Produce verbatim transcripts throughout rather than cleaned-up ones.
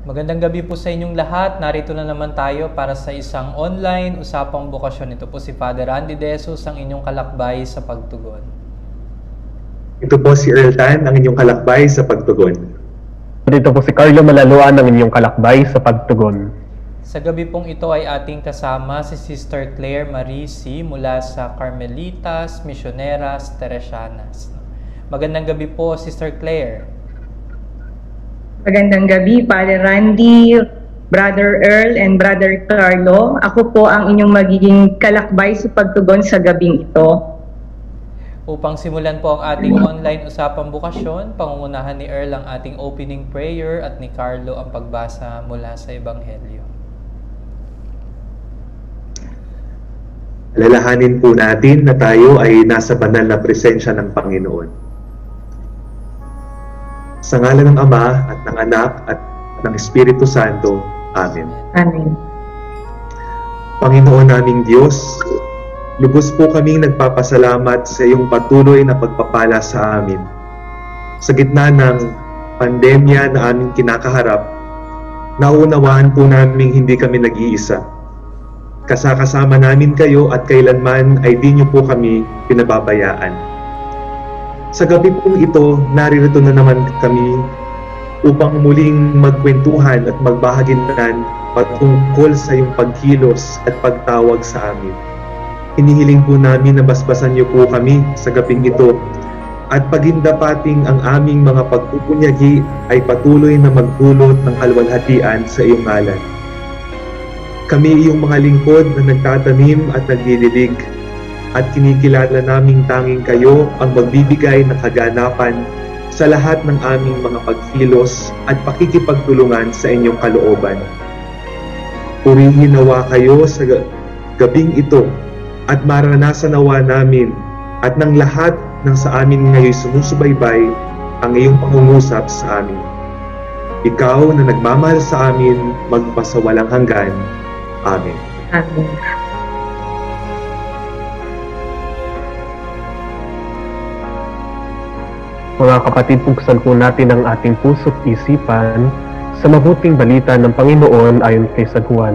Magandang gabi po sa inyong lahat. Narito na naman tayo para sa isang online usapang bokasyon. Ito po si Father Randy De Jesus, ang inyong kalakbay sa pagtugon. Ito po si Earl Tan, ang inyong kalakbay sa pagtugon. Dito po si Carlo Malaluan, ang inyong kalakbay sa pagtugon. Sa gabi pong ito ay ating kasama si Sister Claire Marie C. mula sa Carmelitas Misioneras Teresianas. Magandang gabi po, Sister Claire. Magandang gabi, Father Randy, Brother Earl, and Brother Carlo. Ako po ang inyong magiging kalakbay sa pagtugon sa gabing ito. Upang simulan po ang ating online usapang bukasyon, pangungunahan ni Earl ang ating opening prayer at ni Carlo ang pagbasa mula sa Ebanghelyo. Alalahanin po natin na tayo ay nasa banal na presensya ng Panginoon. Sa ngalan ng Ama at ng Anak at ng Espiritu Santo. Amen. Amen. Panginoon naming Diyos, lubos po kaming nagpapasalamat sa iyong patuloy na pagpapala sa amin. Sa gitna ng pandemya na aming kinakaharap, naunawaan po naming hindi kami nag-iisa. Kasakasama namin kayo at kailanman ay di niyo po kami pinababayaan. Sa gabi pong ito, naririto na naman kami upang muling magkwentuhan at magbahaginan patungkol sa iyong pagkilos at pagtawag sa amin. Hinihiling po namin na basbasan niyo po kami sa gabing ito at pagindapating ang aming mga pagpupunyagi ay patuloy na magdulot ng kalwalhatian sa iyong ngalan. Kami iyong mga lingkod na nagtatanim at naglililig at kinikilala naming tanging kayo ang magbibigay ng kaganapan sa lahat ng aming mga pagkilos at pakikipagtulungan sa inyong kalooban. Purihin nawa kayo sa gabing ito at maranasan nawa namin at ng lahat ng sa amin ngayon sumusubaybay ang iyong pangungusap sa amin. Ikaw na nagmamahal sa amin magpasawalang hanggan. Amen. Amen. Mga kapatid, buksan po natin ang ating puso't isipan sa mabuting balita ng Panginoon ayon kay San Juan.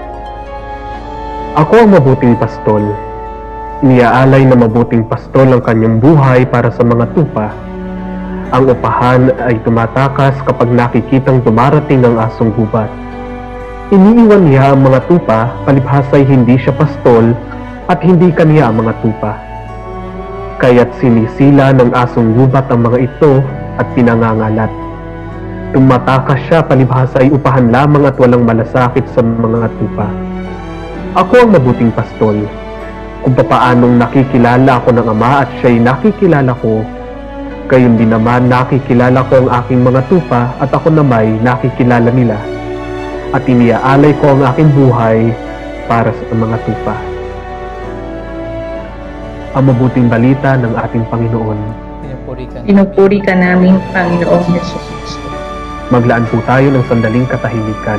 Ako ang mabuting pastol. Iniaalay na mabuting pastol ang kanyang buhay para sa mga tupa. Ang upahan ay tumatakas kapag nakikitang dumarating ang asong gubat. Iniiwan niya ang mga tupa, palibhasa'y hindi siya pastol at hindi kaniya ang mga tupa. Kaya't sinisila ng asong gubat ang mga ito at pinangangalat. Tumatakas siya, palibhasa ay upahan lamang at walang malasakit sa mga tupa. Ako ang mabuting pastol. Kung papaanong nakikilala ako ng Ama at siya'y nakikilala ko, gayon din naman nakikilala ko ang aking mga tupa at ako namay nakikilala nila. At iniaalay ko ang aking buhay para sa mga tupa. Ang mabuting balita ng ating Panginoon. Pinupuri ka, Pinupuri ka namin, Panginoong Jesus. Maglaan po tayo ng sandaling katahimikan.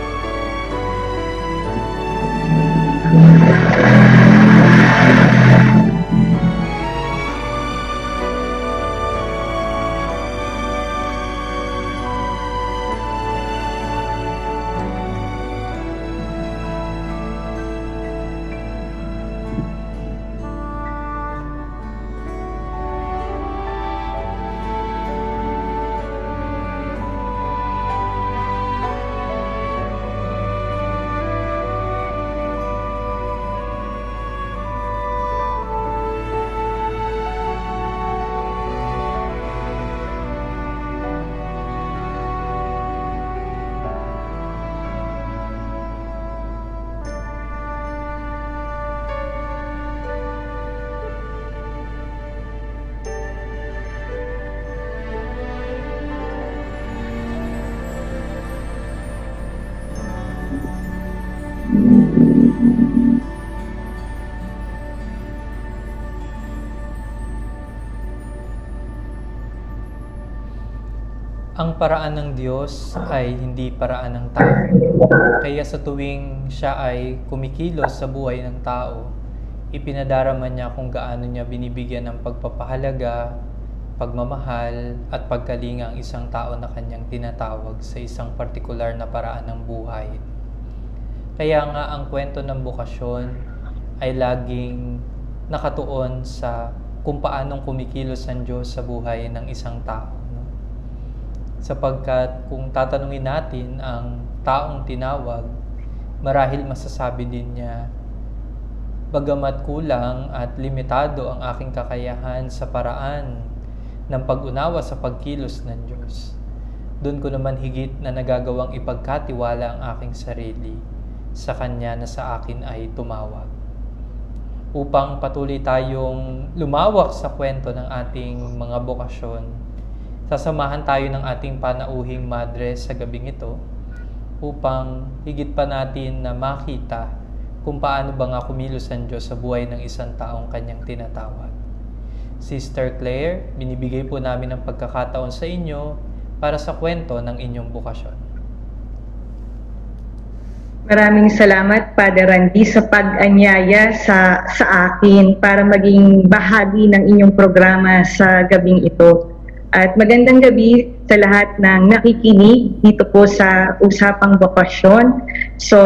Ang paraan ng Diyos ay hindi paraan ng tao. Kaya sa tuwing siya ay kumikilos sa buhay ng tao, ipinadarama niya kung gaano niya binibigyan ng pagpapahalaga pagmamahal at pagkalinga ang isang tao na kanyang tinatawag sa isang partikular na paraan ng buhay. Kaya nga ang kwento ng bokasyon ay laging nakatuon sa kung paanong kumikilos ang Diyos sa buhay ng isang tao. No? Sapagkat kung tatanungin natin ang taong tinawag, marahil masasabi din niya, bagamat kulang at limitado ang aking kakayahan sa paraan ng pag-unawa sa pagkilos ng Diyos, doon ko naman higit na nagagawang ipagkatiwala ang aking sarili sa Kanya na sa akin ay tumawag. Upang patuloy tayong lumawak sa kwento ng ating mga bokasyon, sasamahan tayo ng ating panauhing madre sa gabing ito upang higit pa natin na makita kung paano ba nga kumilos ang Diyos sa buhay ng isang taong Kanyang tinatawag. Sister Claire, binibigay po namin ang pagkakataon sa inyo para sa kwento ng inyong bokasyon. Maraming salamat, Father Randy, sa pag-anyaya sa, sa akin para maging bahagi ng inyong programa sa gabing ito. At magandang gabi sa lahat ng nakikinig dito po sa Usapang Bokasyon. So,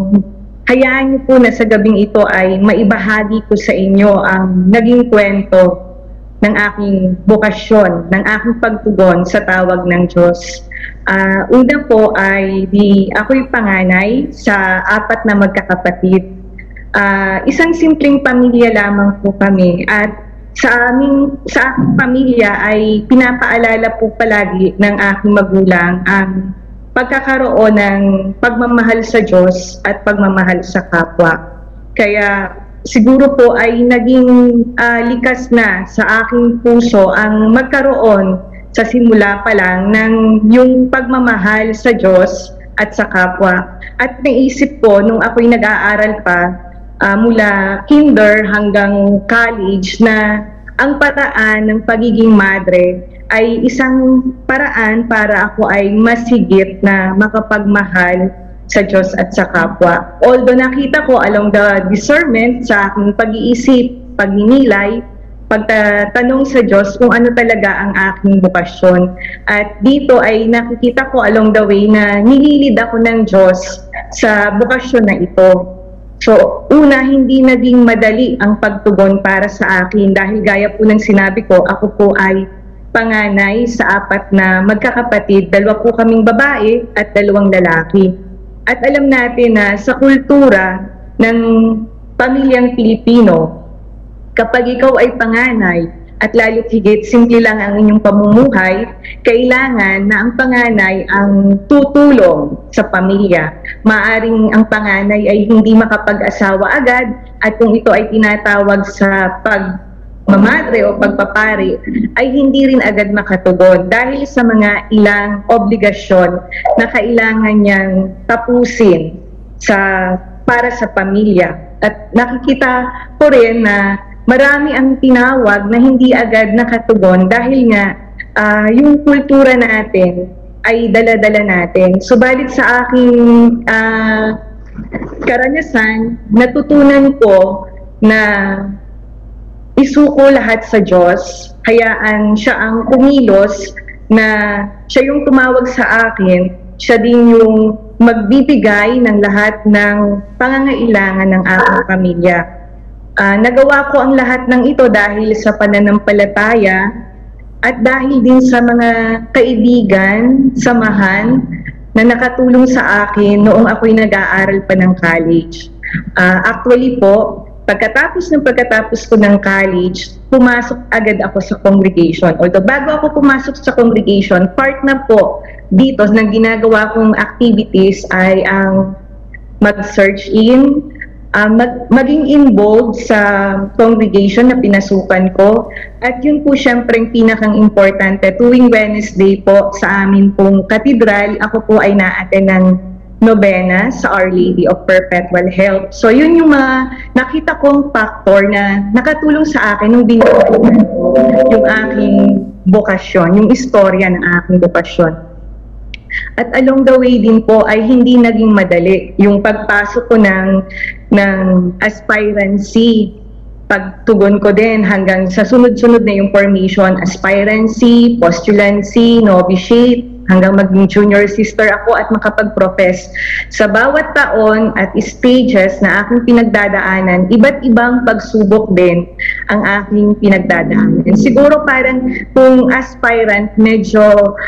hayaan niyo po na sa gabing ito ay maibahagi ko sa inyo ang naging kwento ng aking bokasyon, ng aking pagtugon sa tawag ng Diyos. Uh, una po ay di ako'y panganay sa apat na magkakapatid. Uh, isang simpleng pamilya lamang po kami at sa aming sa aking pamilya ay pinapaalala po palagi ng aking magulang ang pagkakaroon ng pagmamahal sa Diyos at pagmamahal sa kapwa. Kaya siguro po ay naging uh, likas na sa aking puso ang magkaroon sa simula pa lang ng yung pagmamahal sa Diyos at sa kapwa. At naisip ko nung ako'y nag-aaral pa uh, mula kinder hanggang college na ang paraan ng pagiging madre ay isang paraan para ako ay mas higit na makapagmahal sa Diyos at sa kapwa. Although nakita ko along the discernment sa aking pag-iisip, pagninilay, pagtatanong sa Diyos kung ano talaga ang aking bokasyon. At dito ay nakikita ko along the way na nililid ako ng Diyos sa bokasyon na ito. So, una, hindi naging madali ang pagtugon para sa akin dahil gaya po ng sinabi ko, ako po ay panganay sa apat na magkakapatid, dalawa po kaming babae at dalawang lalaki. At alam natin na sa kultura ng pamilyang Pilipino, kapag ikaw ay panganay at lalo't higit simple lang ang inyong pamumuhay, kailangan na ang panganay ang tutulong sa pamilya. Maaring ang panganay ay hindi makapag-asawa agad at kung ito ay tinatawag sa pag mamadre o pagpapari ay hindi rin agad makatugon dahil sa mga ilang obligasyon na kailangan niyang tapusin sa para sa pamilya. At nakikita ko rin na marami ang tinawag na hindi agad nakatugon dahil nga uh, yung kultura natin ay dala-dala natin. Subalit sa aking uh, karanasan, natutunan ko na isuko lahat sa Diyos, hayaan siya ang kumilos na siya yung tumawag sa akin, siya din yung magbibigay ng lahat ng pangangailangan ng aking pamilya. Uh, nagawa ko ang lahat ng ito dahil sa pananampalataya at dahil din sa mga kaibigan, samahan na nakatulong sa akin noong ako'y nag-aaral pa ng college. Uh, actually po, Pagkatapos ng pagkatapos ko ng college, pumasok agad ako sa congregation. Although bago ako pumasok sa congregation, part na po dito ng ginagawa kong activities ay ang mag-search in, uh, mag maging involved sa congregation na pinasukan ko. At yun po syempre pinakang importante. Tuwing Wednesday po sa amin pong katedral, ako po ay na-attend ng nobena sa Our Lady of Perpetual Help. So yun yung mga nakita kong factor na nakatulong sa akin nung binuhay ko yung aking bokasyon, yung istorya ng aking bokasyon. At along the way din po ay hindi naging madali yung pagpasok ko ng, ng aspirancy pagtugon ko din hanggang sa sunod-sunod na yung formation, aspirancy, postulancy, novitiate, hanggang maging junior sister ako at makapag-profess. Sa bawat taon at stages na aking pinagdadaanan, iba't ibang pagsubok din ang aking pinagdadaanan. Siguro parang kung aspirant, medyo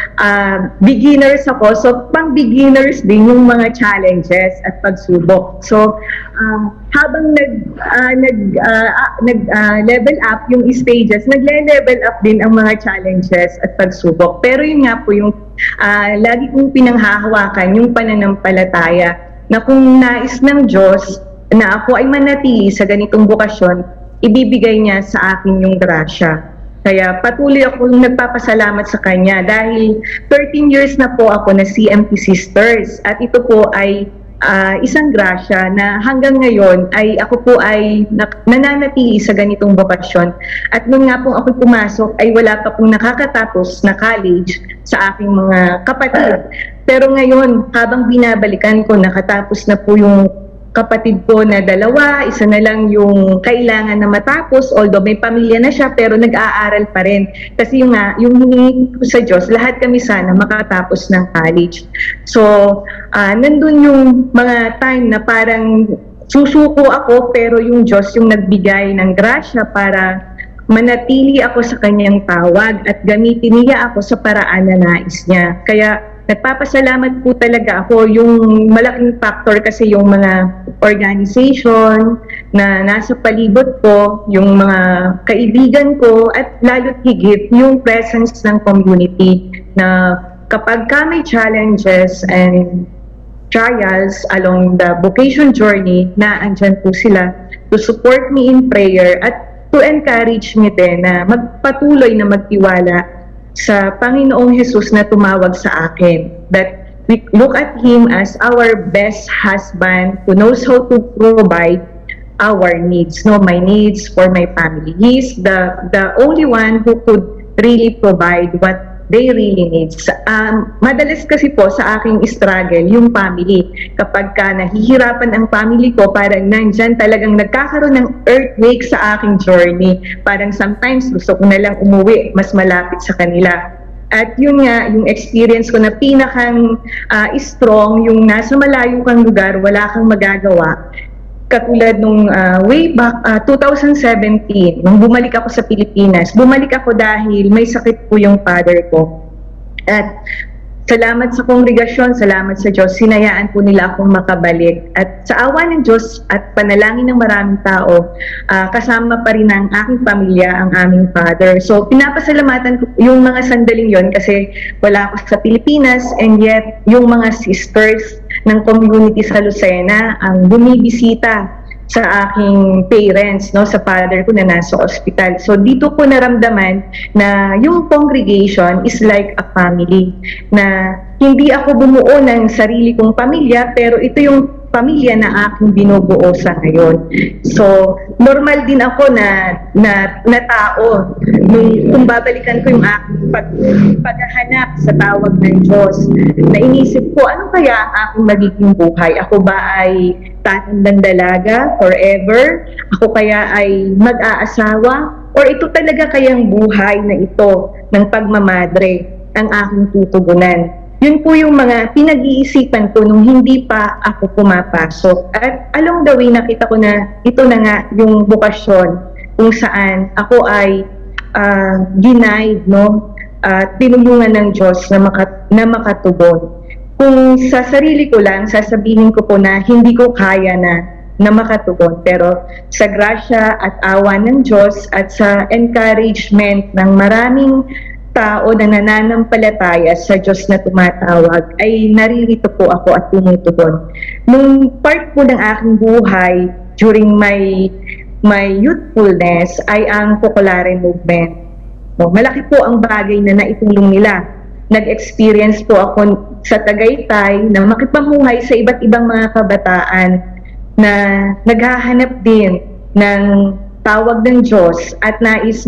uh, beginners ako, so pang beginners din yung mga challenges at pagsubok. So, uh, habang nag, uh, nag, uh, uh, nag uh, level up yung stages, nagle-level up din ang mga challenges at pagsubok. Pero yun nga po yung uh, lagi kong pinanghahawakan, yung pananampalataya na kung nais ng Diyos na ako ay manatili sa ganitong bukasyon, ibibigay niya sa akin yung grasya. Kaya patuloy ako nagpapasalamat sa Kanya dahil thirteen years na po ako na C M P Sisters at ito po ay Uh, isang grasya na hanggang ngayon ay ako po ay nananatili sa ganitong bokasyon. At nung nga po ako pumasok ay wala pa pong nakakatapos na college sa aking mga kapatid. Pero ngayon, habang binabalikan ko, nakatapos na po yung kapatid ko na dalawa, isa na lang yung kailangan na matapos, although may pamilya na siya, pero nag-aaral pa rin. Kasi yung nga, yung hiningi ko sa Diyos, lahat kami sana makatapos ng college. So, uh, nandun yung mga time na parang susuko ako, pero yung Diyos yung nagbigay ng grasya para manatili ako sa kanyang tawag at gamitin niya ako sa paraan na nais niya. Kaya, nagpapasalamat po talaga ako. Yung malaking factor kasi yung mga organization na nasa palibot ko, yung mga kaibigan ko, at lalo't higit yung presence ng community na kapag ka may challenges and trials along the vocation journey, na andyan po sila to support me in prayer at to encourage me din na magpatuloy na magtiwala sa Panginoong Jesus na tumawag sa akin, that we look at Him as our best husband who knows how to provide our needs, no, my needs for my family. He's the the only one who could really provide what they really need. Um, madalas kasi po sa aking struggle, yung family. Kapag ka nahihirapan ang family ko, parang nandyan talagang nagkakaroon ng earthquake sa aking journey. Parang sometimes gusto ko na lang umuwi, mas malapit sa kanila. At yun nga, yung experience ko na pinakang uh, strong, yung nasa malayo kang lugar, wala kang magagawa. Katulad nung uh, way back uh, two thousand seventeen, nung bumalik ako sa Pilipinas, bumalik ako dahil may sakit po yung father ko. At salamat sa kongregasyon, salamat sa Diyos, sinayaan po nila akong makabalik. At sa awa ng Diyos at panalangin ng maraming tao, uh, kasama pa rin ang aking pamilya, ang aming father. So pinapasalamatan ko yung mga sandaling yon kasi wala ako sa Pilipinas, and yet yung mga sisters ng community sa Lucena ang bumibisita sa aking parents, no, sa father ko na nasa ospital. So dito ko naramdaman na yung congregation is like a family, na hindi ako bumuo ng sarili kong pamilya, pero ito yung pamilya na aking binubuo sa ngayon. So, normal din ako na na, na tao nung kung babalikan ko yung aking pag, paghahanap sa tawag ng Diyos, na inisip ko, ano kaya ang aking magiging buhay? Ako ba ay tatandang dalaga forever? Ako kaya ay mag-aasawa? Or ito talaga kayang buhay na ito ng pagmamadre ang aking tutugunan? Yun po yung mga pinag-iisipan ko nung hindi pa ako pumapasok. At along the way, nakita ko na ito na nga yung bukasyon kung saan ako ay uh, denied, no? At uh, tinulungan ng Diyos na, maka, na makatubon. Kung sa sarili ko lang, sasabihin ko po na hindi ko kaya na na makatugon. Pero sa grasya at awa ng Diyos at sa encouragement ng maraming tao na nananampalataya sa Diyos na tumatawag, ay naririto po ako at tumutugon. Nung part po ng aking buhay during my my youthfulness ay ang Focolare movement. No, malaki po ang bagay na naitulong nila. Nag-experience po ako sa Tagaytay na makipamuhay sa iba't ibang mga kabataan na naghahanap din ng tawag ng Diyos at nais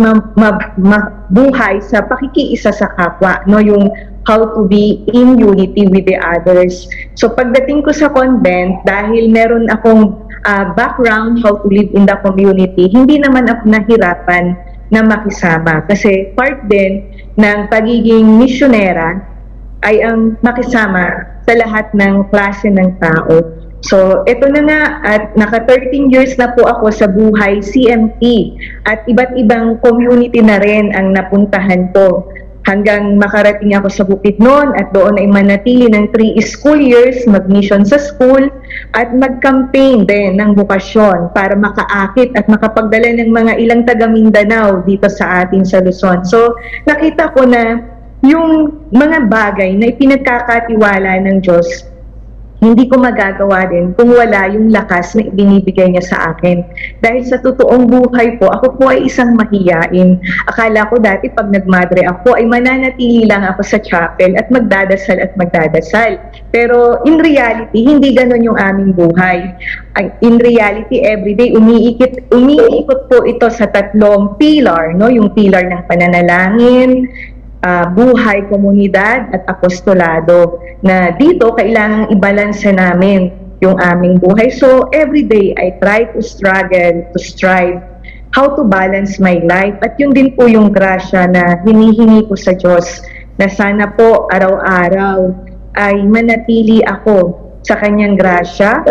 mabuhay sa pakikiisa sa kapwa, no, yung how to be in unity with the others. So pagdating ko sa convent, dahil meron akong uh, background, how to live in the community, hindi naman ako nahirapan na makisama. Kasi part din ng pagiging misyonera ay ang makisama sa lahat ng klase ng tao. So, ito na nga, at naka thirteen years na po ako sa Buhay C M T at iba't ibang community na rin ang napuntahan ko. Hanggang makarating ako sa Bukidnon at doon ay manatili ng three school years, mag-mission sa school at mag-campaign din ng bukasyon para makaakit at makapagdala ng mga ilang taga Mindanao dito sa atin sa Luzon. So, nakita ko na yung mga bagay na ipinagkakatiwala ng Diyos, hindi ko magagawa din kung wala yung lakas na ibinibigay niya sa akin. Dahil sa totoong buhay po, ako po ay isang mahiyain. Akala ko dati pag nagmadre ako ay mananatili lang ako sa chapel at magdadasal at magdadasal. Pero in reality, hindi ganon yung aming buhay. In reality, everyday, umiikot, umiikot po ito sa tatlong pillar, no? Yung pillar ng pananalangin, Uh, buhay, komunidad at apostolado, na dito kailangang ibalanse namin yung aming buhay. So every day I try to struggle, to strive how to balance my life, at yun din po yung grasya na hinihingi ko sa Diyos, na sana po araw-araw ay manatili ako sa kanyang grasya,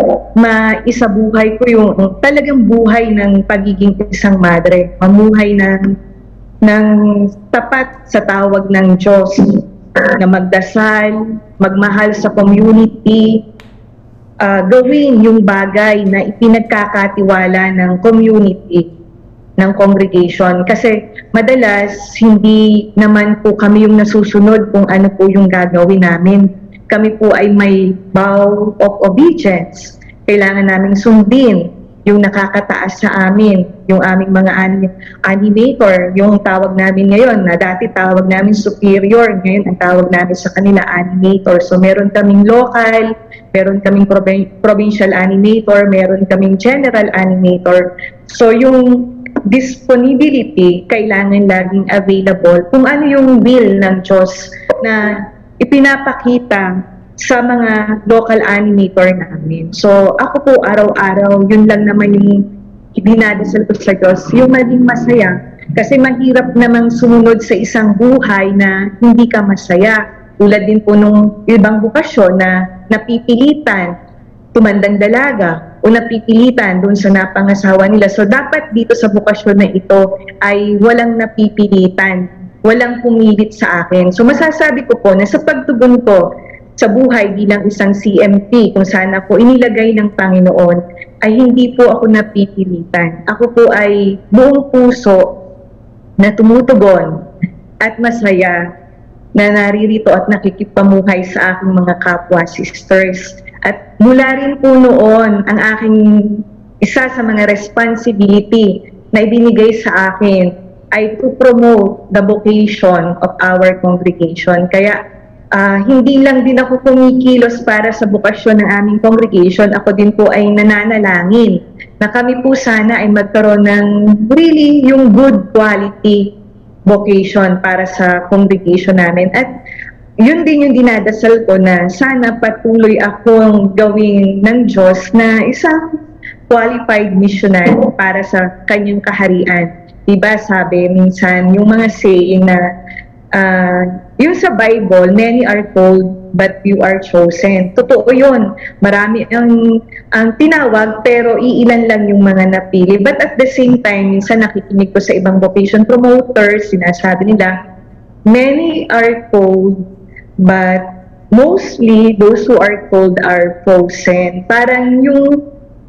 maisabuhay ko yung talagang buhay ng pagiging isang madre, mamuhay ng ng tapat sa tawag ng Diyos, na magdasal, magmahal sa community, uh, gawin yung bagay na ipinagkakatiwala ng community, ng congregation. Kasi madalas, hindi naman po kami yung nasusunod kung ano po yung gagawin namin. Kami po ay may vow of obedience. Kailangan naming sundin yung nakakataas sa amin, yung aming mga anim animator, yung tawag namin ngayon, na dati tawag namin superior, ngayon ang tawag namin sa kanila animator. So meron kaming local, meron kaming provincial animator, meron kaming general animator. So yung disponibility, kailangan laging available kung ano yung will ng Diyos na ipinapakita sa mga local animator namin. So ako po araw-araw, yun lang naman yung dinadasal ko sa Diyos, yung maging masaya. Kasi mahirap namang sumunod sa isang buhay na hindi ka masaya. Tulad din po nung ibang bukasyon na napipilitan tumandang dalaga o napipilitan doon sa napangasawa nila. So dapat dito sa bukasyon na ito ay walang napipilitan, walang pumilit sa akin. So masasabi ko po na sa pagtugon ko sa buhay bilang isang C M T, kung saan ako inilagay ng Panginoon, ay hindi po ako napipilitan. Ako po ay buong puso na tumutugon at masaya na naririto at nakikipamuhay sa aking mga kapwa sisters. At mula rin po noon, ang aking isa sa mga responsibility na ibinigay sa akin ay to promote the vocation of our congregation. Kaya Uh, hindi lang din ako kumikilos para sa bukasyon ng aming congregation, ako din po ay nananalangin na kami po sana ay magkaroon ng really yung good quality vocation para sa congregation namin. At yun din yung dinadasal ko, na sana patuloy akong gawin ng Diyos na isang qualified missionary para sa kanyang kaharian. Diba sabi minsan yung mga saying na uh, yung sa Bible, many are called, but you are chosen. Totoo yun. Marami ang, ang tinawag, pero iilan lang yung mga napili. But at the same time, minsan nakikinig ko sa ibang vocation promoters, sinasabi nila, many are called, but mostly those who are called are chosen. Parang yung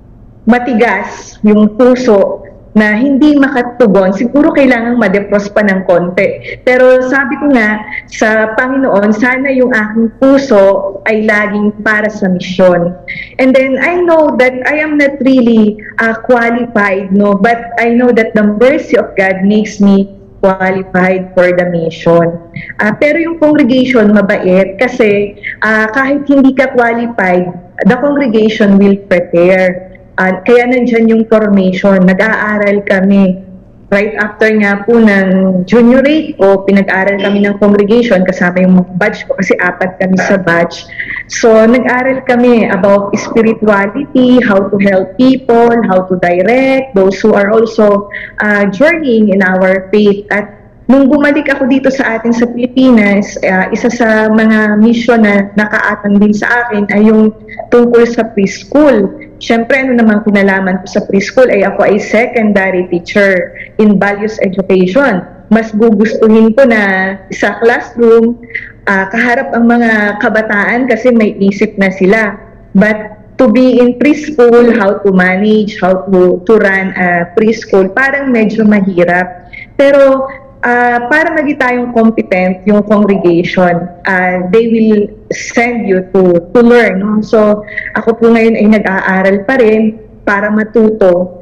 matigas, yung puso, na hindi makatugon, siguro kailangang madepros pa ng konti. Pero sabi ko nga, sa Panginoon, sana yung aking puso ay laging para sa misyon. And then, I know that I am not really uh, qualified, no? But I know that the mercy of God makes me qualified for the mission. Uh, pero yung congregation, mabait, kasi uh, kahit hindi ka qualified, the congregation will prepare. Uh, kaya nandyan yung formation, nag-aaral kami right after nga po ng juniorate ko, pinag-aral kami ng congregation kasama yung mga batch ko kasi apat kami sa batch. So, nag-aral kami about spirituality, how to help people, how to direct those who are also uh, journeying in our faith. At nung bumalik ako dito sa atin sa Pilipinas, uh, isa sa mga mission na nakaatang din sa akin ay yung tungkol sa preschool. Siyempre, ano naman kinalaman ko sa preschool ay ako ay secondary teacher in values education. Mas gugustuhin ko na sa classroom, uh, kaharap ang mga kabataan kasi may isip na sila. But to be in preschool, how to manage, how to, to run a preschool, parang medyo mahirap. Pero Uh, para maging tayong competent yung congregation, uh, they will send you to to learn. No? So, ako po ngayon ay nag-aaral pa rin para matuto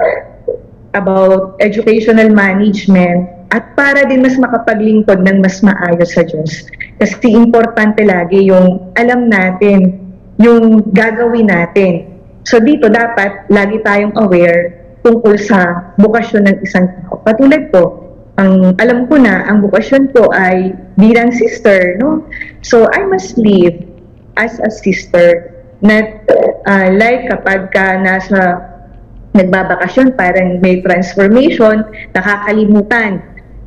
about educational management at para din mas makapaglingkod ng mas maayos sa Diyos. Kasi importante lagi yung alam natin, yung gagawin natin. So, dito dapat lagi tayong aware tungkol sa bukasyon ng isang tao. Patulad po, ang alam ko na, ang bukasyon ko ay bilang sister, no? So, I must live as a sister. Not uh, like kapag ka nasa nagbabakasyon, parang may transformation, nakakalimutan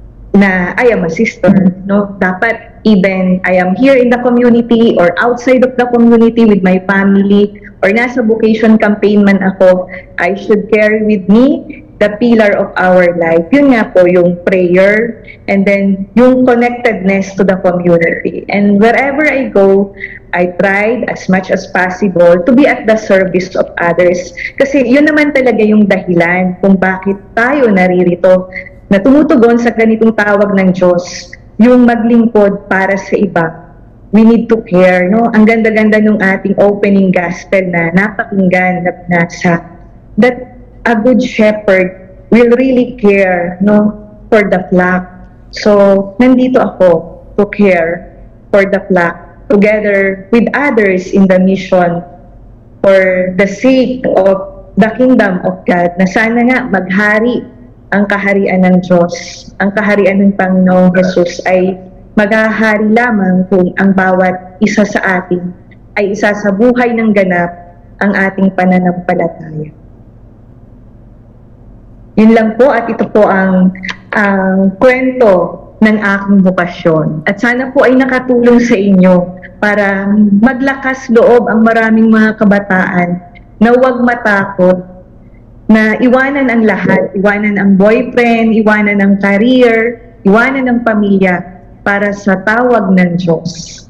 na I am a sister, no? Dapat even I am here in the community or outside of the community with my family or nasa vocation campaign man ako, I should carry with me the pillar of our life. Yun nga po, yung prayer, and then yung connectedness to the community. And wherever I go, I tried as much as possible to be at the service of others. Kasi yun naman talaga yung dahilan kung bakit tayo naririto na tumutugon sa ganitong tawag ng Diyos, yung maglingkod para sa iba. We need to care, no? Ang ganda-ganda nung ating opening gospel na napakinggan na nasa that a good shepherd will really care, no, for the flock. So, nandito ako to care for the flock together with others in the mission for the sake of the kingdom of God, na sana nga maghari ang kaharian ng Diyos. Ang kaharian ng Panginoong Jesus ay maghahari lamang kung ang bawat isa sa atin ay isa sa buhay ng ganap ang ating pananampalataya. Yun lang po, at ito po ang, ang kwento ng aking bokasyon. At sana po ay nakatulong sa inyo para maglakas loob ang maraming mga kabataan na huwag matakot, na iwanan ang lahat, iwanan ang boyfriend, iwanan ang career, iwanan ang pamilya para sa tawag ng Diyos.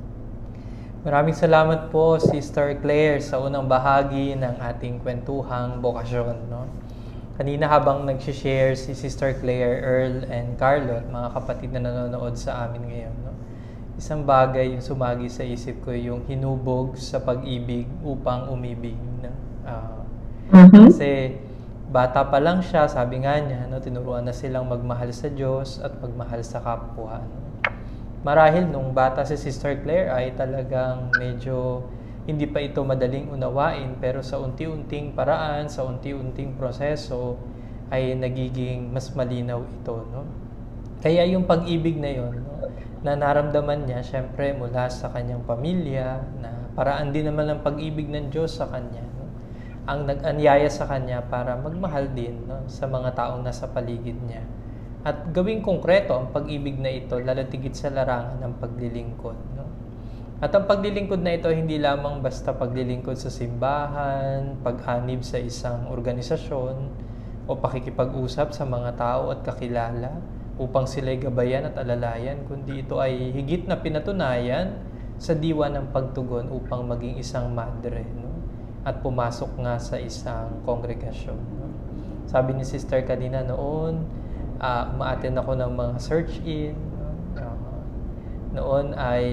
Maraming salamat po, Sister Claire, sa unang bahagi ng ating kwentuhang bokasyon, no? Kanina habang nag-share si Sister Claire, Earl, and Carlot, mga kapatid na nanonood sa amin ngayon, no? Isang bagay yung sumagi sa isip ko, yung hinubog sa pag-ibig upang umibig. No? Uh, mm-hmm. Kasi bata pa lang siya, sabi nga niya, no, tinuruan na silang magmahal sa Diyos at magmahal sa kapwa. No? Marahil nung bata si Sister Claire ay talagang medyo hindi pa ito madaling unawain, pero sa unti-unting paraan, sa unti-unting proseso, ay nagiging mas malinaw ito. No? Kaya yung pag-ibig na yon, no, na naramdaman niya, syempre mula sa kanyang pamilya, na paraan din naman ng pag-ibig ng Diyos sa kanya, no? Ang nag-anyaya sa kanya para magmahal din, no, sa mga taong nasa paligid niya. At gawing konkreto ang pag-ibig na ito, lalatigit sa larangan ng paglilingkod. No? At ang paglilingkod na ito, hindi lamang basta paglilingkod sa simbahan, pag-anib sa isang organisasyon, o pakikipag-usap sa mga tao at kakilala upang sila'y gabayan at alalayan, kundi ito ay higit na pinatunayan sa diwa ng pagtugon upang maging isang madre, no? At pumasok nga sa isang kongregasyon. No? Sabi ni Sister kanina noon, uh, umaattend ako ng mga search-in. No? Uh, noon ay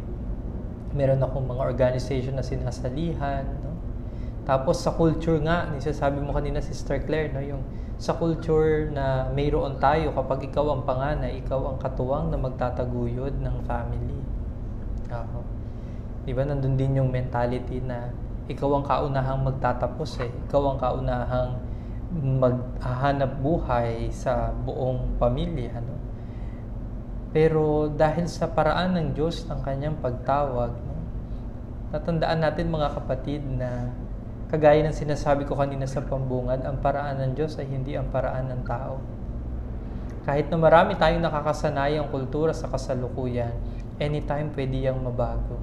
meron akong mga organization na sinasalihan, no? Tapos sa culture nga, nisasabi mo kanina, Sister Claire, no, yung sa culture na mayroon tayo, kapag ikaw ang panganay, ikaw ang katuwang na magtataguyod ng family. Uh, di ba, nandun din yung mentality na ikaw ang kaunahang magtatapos eh. Ikaw ang kaunahang maghahanap buhay sa buong pamilya, no? Pero dahil sa paraan ng Diyos ng kanyang pagtawag, no? Tatandaan natin mga kapatid na kagaya ng sinasabi ko kanina sa pambungad, ang paraan ng Diyos ay hindi ang paraan ng tao. Kahit na marami tayong nakakasanayang kultura sa kasalukuyan, anytime pwede yang mabago.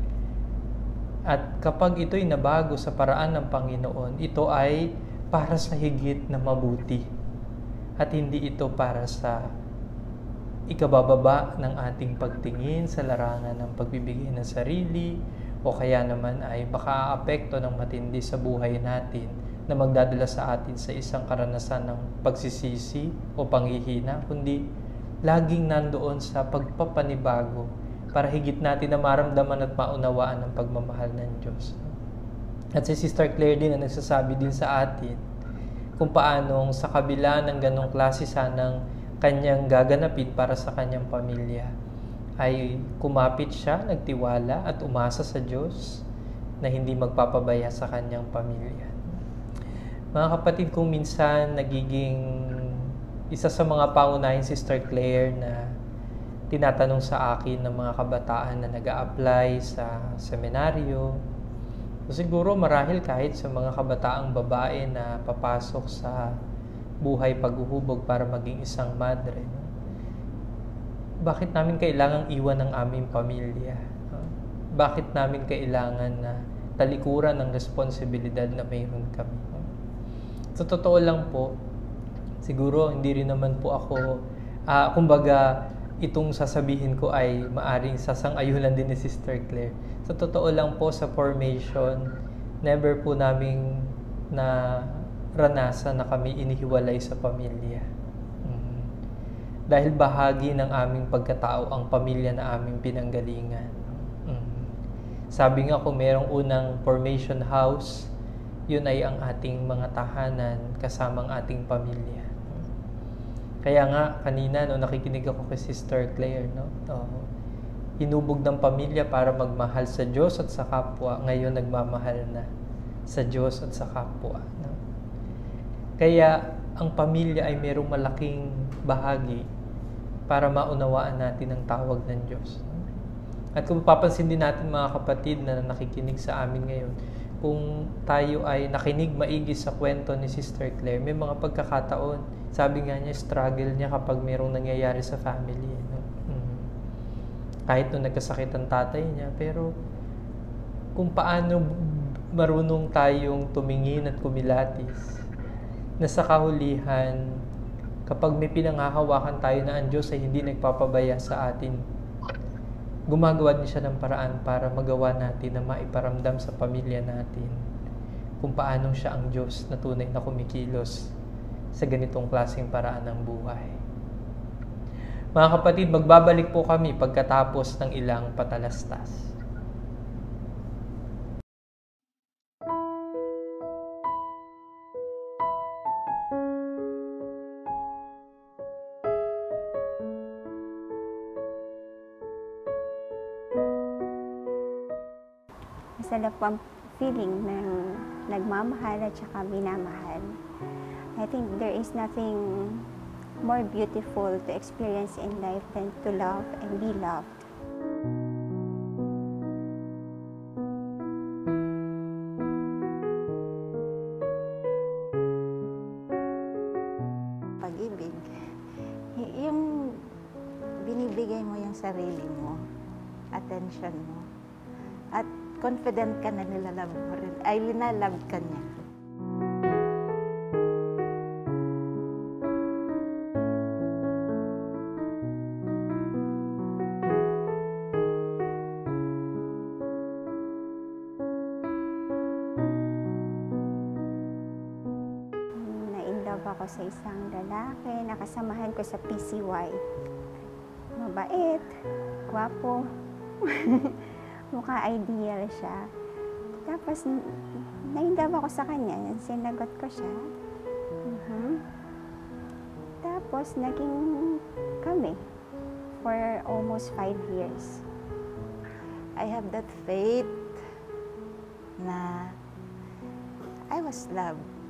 At kapag ito'y nabago sa paraan ng Panginoon, ito ay para sa higit na mabuti. At hindi ito para sa ikabababa ng ating pagtingin sa larangan ng pagbibigay ng sarili, o kaya naman ay baka aapekto ng matindi sa buhay natin na magdadala sa atin sa isang karanasan ng pagsisisi o panghihina, kundi laging nandoon sa pagpapanibago para higit natin na maramdaman at maunawaan ang pagmamahal ng Diyos. At si Sister Claire din na nagsasabi din sa atin kung paanong sa kabila ng ganong klase sanang kanyang gaganapin para sa kanyang pamilya, ay kumapit siya, nagtiwala at umasa sa Diyos na hindi magpapabaya sa kanyang pamilya. Mga kapatid, kung minsan nagiging isa sa mga pangunahing Sister Claire na tinatanong sa akin ng mga kabataan na nag-a-apply sa seminaryo, o siguro marahil kahit sa mga kabataang babae na papasok sa buhay paghuhubog para maging isang madre, no? Bakit namin kailangang iwan ng aming pamilya? Bakit namin kailangan na talikuran ng responsibilidad na mayroon kami? Sa totoo lang po, siguro hindi rin naman po ako, uh, kumbaga, itong sasabihin ko ay maaring sasang-ayunan din ni Sister Claire. Sa totoo lang po, sa formation, never po naming na ranasan na kami inihiwalay sa pamilya. Dahil bahagi ng aming pagkatao ang pamilya na aming pinanggalingan. Mm. Sabi nga kung merong unang formation house, yun ay ang ating mga tahanan kasamang ating pamilya. Kaya nga, kanina no, nakikinig ako kay Sister Claire, no? Oh, hinubog ng pamilya para magmahal sa Diyos at sa kapwa. Ngayon nagmamahal na sa Diyos at sa kapwa. No? Kaya ang pamilya ay merong malaking bahagi para maunawaan natin ang tawag ng Diyos. At kung papansin din natin mga kapatid na nakikinig sa amin ngayon, kung tayo ay nakinig maigi sa kwento ni Sister Claire, may mga pagkakataon, sabi nga niya, struggle niya kapag mayroong nangyayari sa family. No? Mm. Kahit nung nagkasakit ang tatay niya, pero kung paano marunong tayong tumingin at kumilatis, na sa kahulihan, kapag may pinanghahawakan tayo na ang Diyos ay hindi nagpapabaya sa atin, gumagawa din siya ng paraan para magawa natin na maiparamdam sa pamilya natin kung paano siya ang Diyos na tunay na kumikilos sa ganitong klaseng paraan ng buhay. Mga kapatid, magbabalik po kami pagkatapos ng ilang patalastas. Masarap ang feeling ng nagmamahal at saka minamahal. I think there is nothing more beautiful to experience in life than to love and be loved. Pag-ibig, y- yung binibigay mo yung sarili mo, attention mo, at confident ka na nilalove mo rin, ay linalove ka niya. Na-inlove ako sa isang lalaki, nakasamahan ko sa P C Y. Mabait, gwapo. Mukha ideal siya. Tapos, na-inlove ako sa kanya. Sinagot ko siya. Uh-huh. Tapos, naging kami for almost five years. I have that faith na I was loved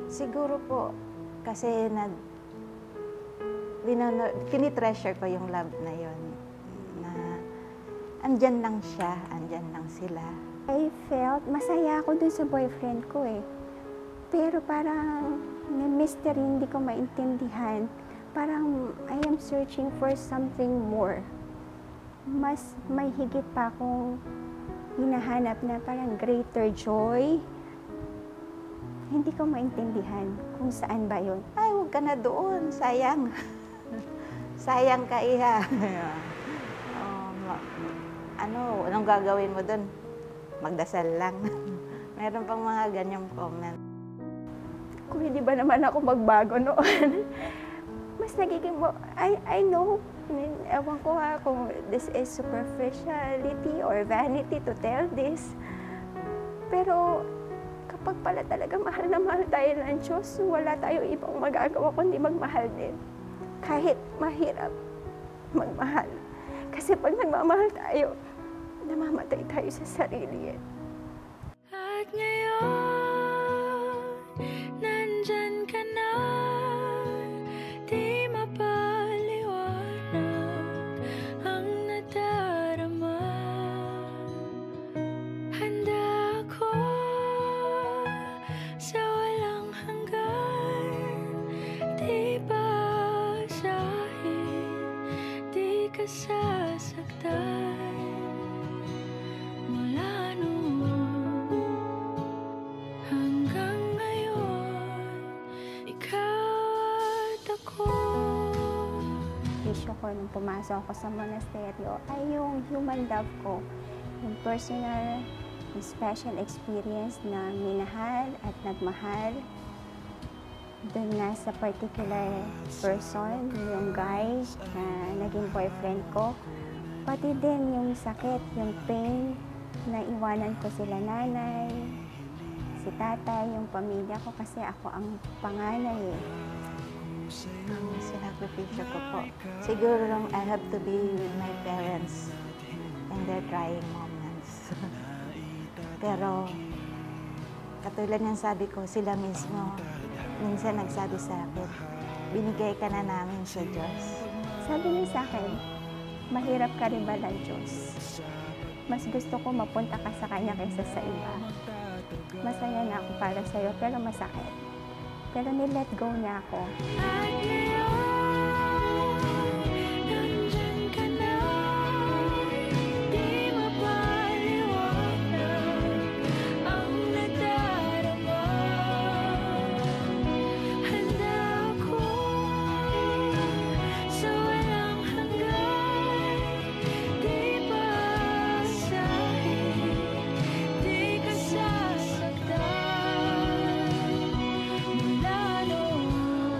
Siguro po, kasi nag, binano, tinitreasure ko yung love na yon, na andyan lang siya, andyan lang sila. I felt masaya ako dun sa boyfriend ko eh. Pero parang may mystery hindi ko maintindihan. Parang I am searching for something more. Mas may higit pa akong hinahanap na parang greater joy. Hindi ko maintindihan kung saan ba yun. Ay, huwag ka na doon, sayang. Sayang ka, iha. oh, ma- ano, anong gagawin mo doon? Magdasal lang. Meron pang mga ganyang comment. Kung hindi ba naman ako magbago noon, mas nagiging mo, I, I know, ewan ko ha, kung this is superficiality or vanity to tell this. Pero kapag pala talaga mahal na mahal tayo ng Diyos, wala tayo ibang magagawa kundi magmahal din. Kahit mahirap magmahal. Kasi pag nagmamahal tayo, namamatay tayo sa sarili eh. At ngayon, nandyan ka na, di mapaliwanag ang nadarama. Handa ako sa walang hanggan, di basahin, di ka sasaktan. Mula noon hanggang ngayon, ikaw at ako. Issue ko nung pumasok ako sa monasteryo ay yung human love ko, yung personal, yung special experience na minahal at nagmahal doon nga sa particular person, yung guy na naging boyfriend ko. Pati din yung sakit, yung pain, na iwanan ko sila nanay, si tatay, yung pamilya ko kasi ako ang panganay eh. Ang sinakripisyo ko po. Siguro lang I have to be with my parents in their trying moments. Pero katulad ng sabi ko, sila mismo minsan nagsabi sa akin, binigay ka na namin sa Diyos. Sabi niya sa akin, mahirap ka rin ba ng Diyos? Mas gusto ko mapunta ka sa Kanya kaysa sa iba. Masaya na ako para sa'yo, pero masakit. Pero ni-let go niya ako. At ngayon, nandyan ka na, di mapaliwanag ang nadarama. Handa ako sa walang hanggan, di basahin, di ka sasaktan. Mula noon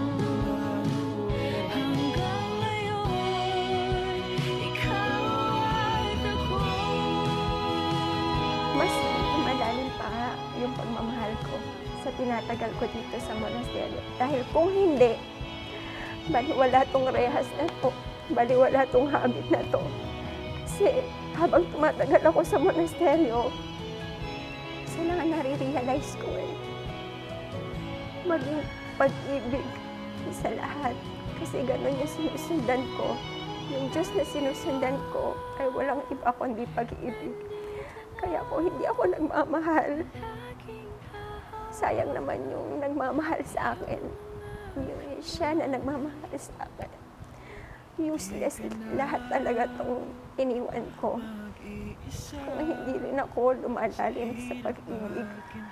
hanggang ngayon, ikaw at ako. Mas malalim pa nga yung pagmamahal ko sa tinatagal ko dito sa monasteryo. Dahil kung hindi, baliwala tong rehas na to, baliwala tong habit na to. Kasi habang tumatagal ako sa monasteryo, isa na nga nare-realize ko eh, maging pag-ibig sa lahat. Kasi gano'n yung sinusundan ko. Yung Diyos na sinusundan ko ay walang iba kundi pag-ibig. Kaya kung hindi ako nagmamahal, sayang naman yung nagmamahal sa akin. Yung siya na nagmamahal sa akin. Useless lahat talaga tong iniwan ko. Kung hindi rin ako lumalalim sa pag-ibig.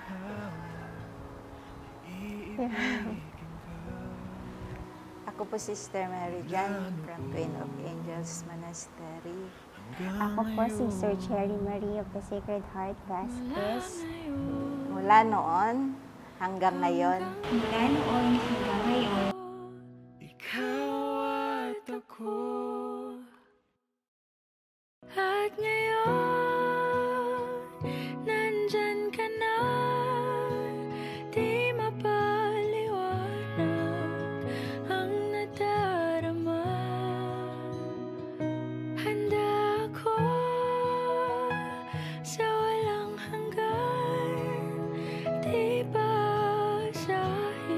Yeah. Ako po Sister Mary Jan from Queen of Angels Monastery. Ako po si Sir Cherry Marie of the Sacred Heart Vasquez. Mula noon hanggang ngayon, Mula noon hanggang ngayon, Ikaw at ako. At ngayon, nandyan ka na, di mapaliwanag ang nadarama. Handa ako sa walang hanggan, di basahin.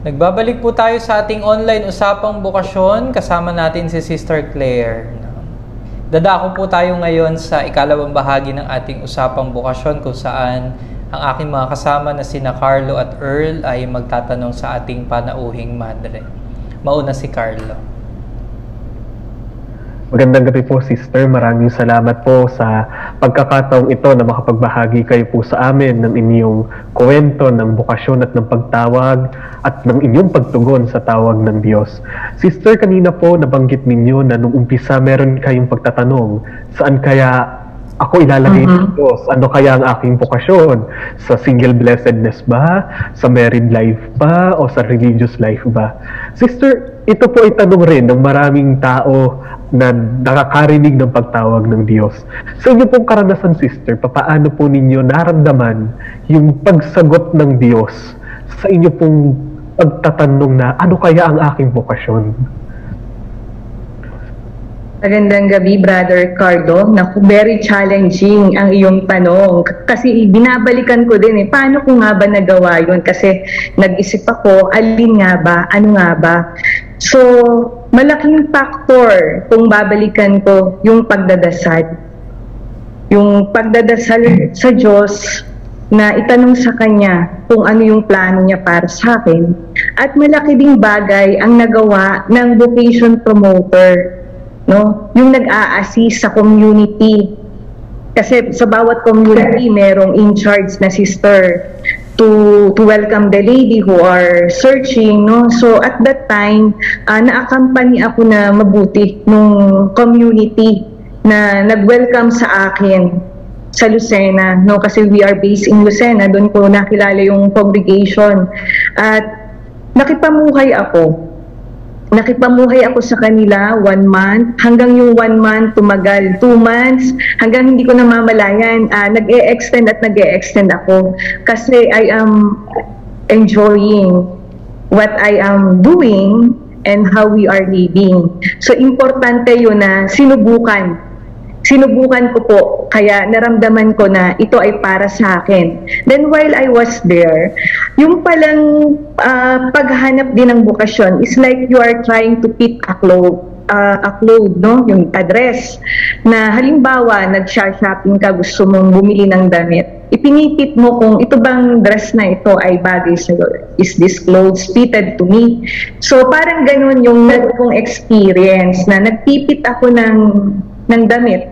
Nagbabalik po tayo sa ating online usapang bokasyon. Kasama natin si Sister Claire. Dadako po tayo ngayon sa ikalawang bahagi ng ating usapang bokasyon kung saan ang aking mga kasama na sina Carlo at Earl ay magtatanong sa ating panauhing madre. Mauna si Carlo. Magandang gabi po, Sister. Maraming salamat po sa pagkakataong ito na makapagbahagi kayo po sa amin ng inyong kwento ng bokasyon at ng pagtawag at ng inyong pagtugon sa tawag ng Diyos. Sister, kanina po nabanggit ninyo na nung umpisa meron kayong pagtatanong, saan kaya ako ilalagay ng Diyos? Ano kaya ang aking bokasyon? Sa single blessedness ba? Sa married life ba? O sa religious life ba? Sister, ito po ay tanong rin ng maraming tao na nakakarinig ng pagtawag ng Diyos. Sa inyo pong karanasan, Sister, papaano po ninyo naramdaman yung pagsagot ng Diyos sa inyo pong pagtatanong na ano kaya ang aking bokasyon? Magandang gabi, Brother Cardo. Naku, very challenging ang iyong tanong. Kasi binabalikan ko din eh, paano ko nga ba nagawa yun? Kasi nag-isip ako, alin nga ba? Ano nga ba? So, malaking factor kung babalikan ko yung pagdadasal. Yung pagdadasal sa Diyos na itanong sa Kanya kung ano yung plano niya para sa akin. At malaki ding bagay ang nagawa ng vocation promoter. No? Yung nag-a-assist sa community. Kasi sa bawat community, merong in charge na sister to to welcome the lady who are searching, no? So at that time, uh, na-accompany ako na mabuti nung community na nag-welcome sa akin sa Lucena, no? Kasi we are based in Lucena, doon ko nakilala yung congregation. At nakipamuhay ako. Nakipamuhay ako sa kanila one month, hanggang yung one month tumagal, two months, hanggang hindi ko namamalayan, uh, nag-e-extend at nag-e-extend ako. Kasi I am enjoying what I am doing and how we are living. So importante yun na sinubukan. Sinubukan ko po, kaya naramdaman ko na ito ay para sa akin. Then while I was there, yung palang uh, paghanap din ng bokasyon is like you are trying to pick a cloth, uh, a cloth, no? Yung address. Na halimbawa, nag-shopping ka, gusto mong bumili ng damit. Ipinipit mo kung ito bang dress na ito ay bagay sa'yo. Is this clothes fitted to me? So parang ganun yung nagkong experience na nagpipit ako ng ng damit,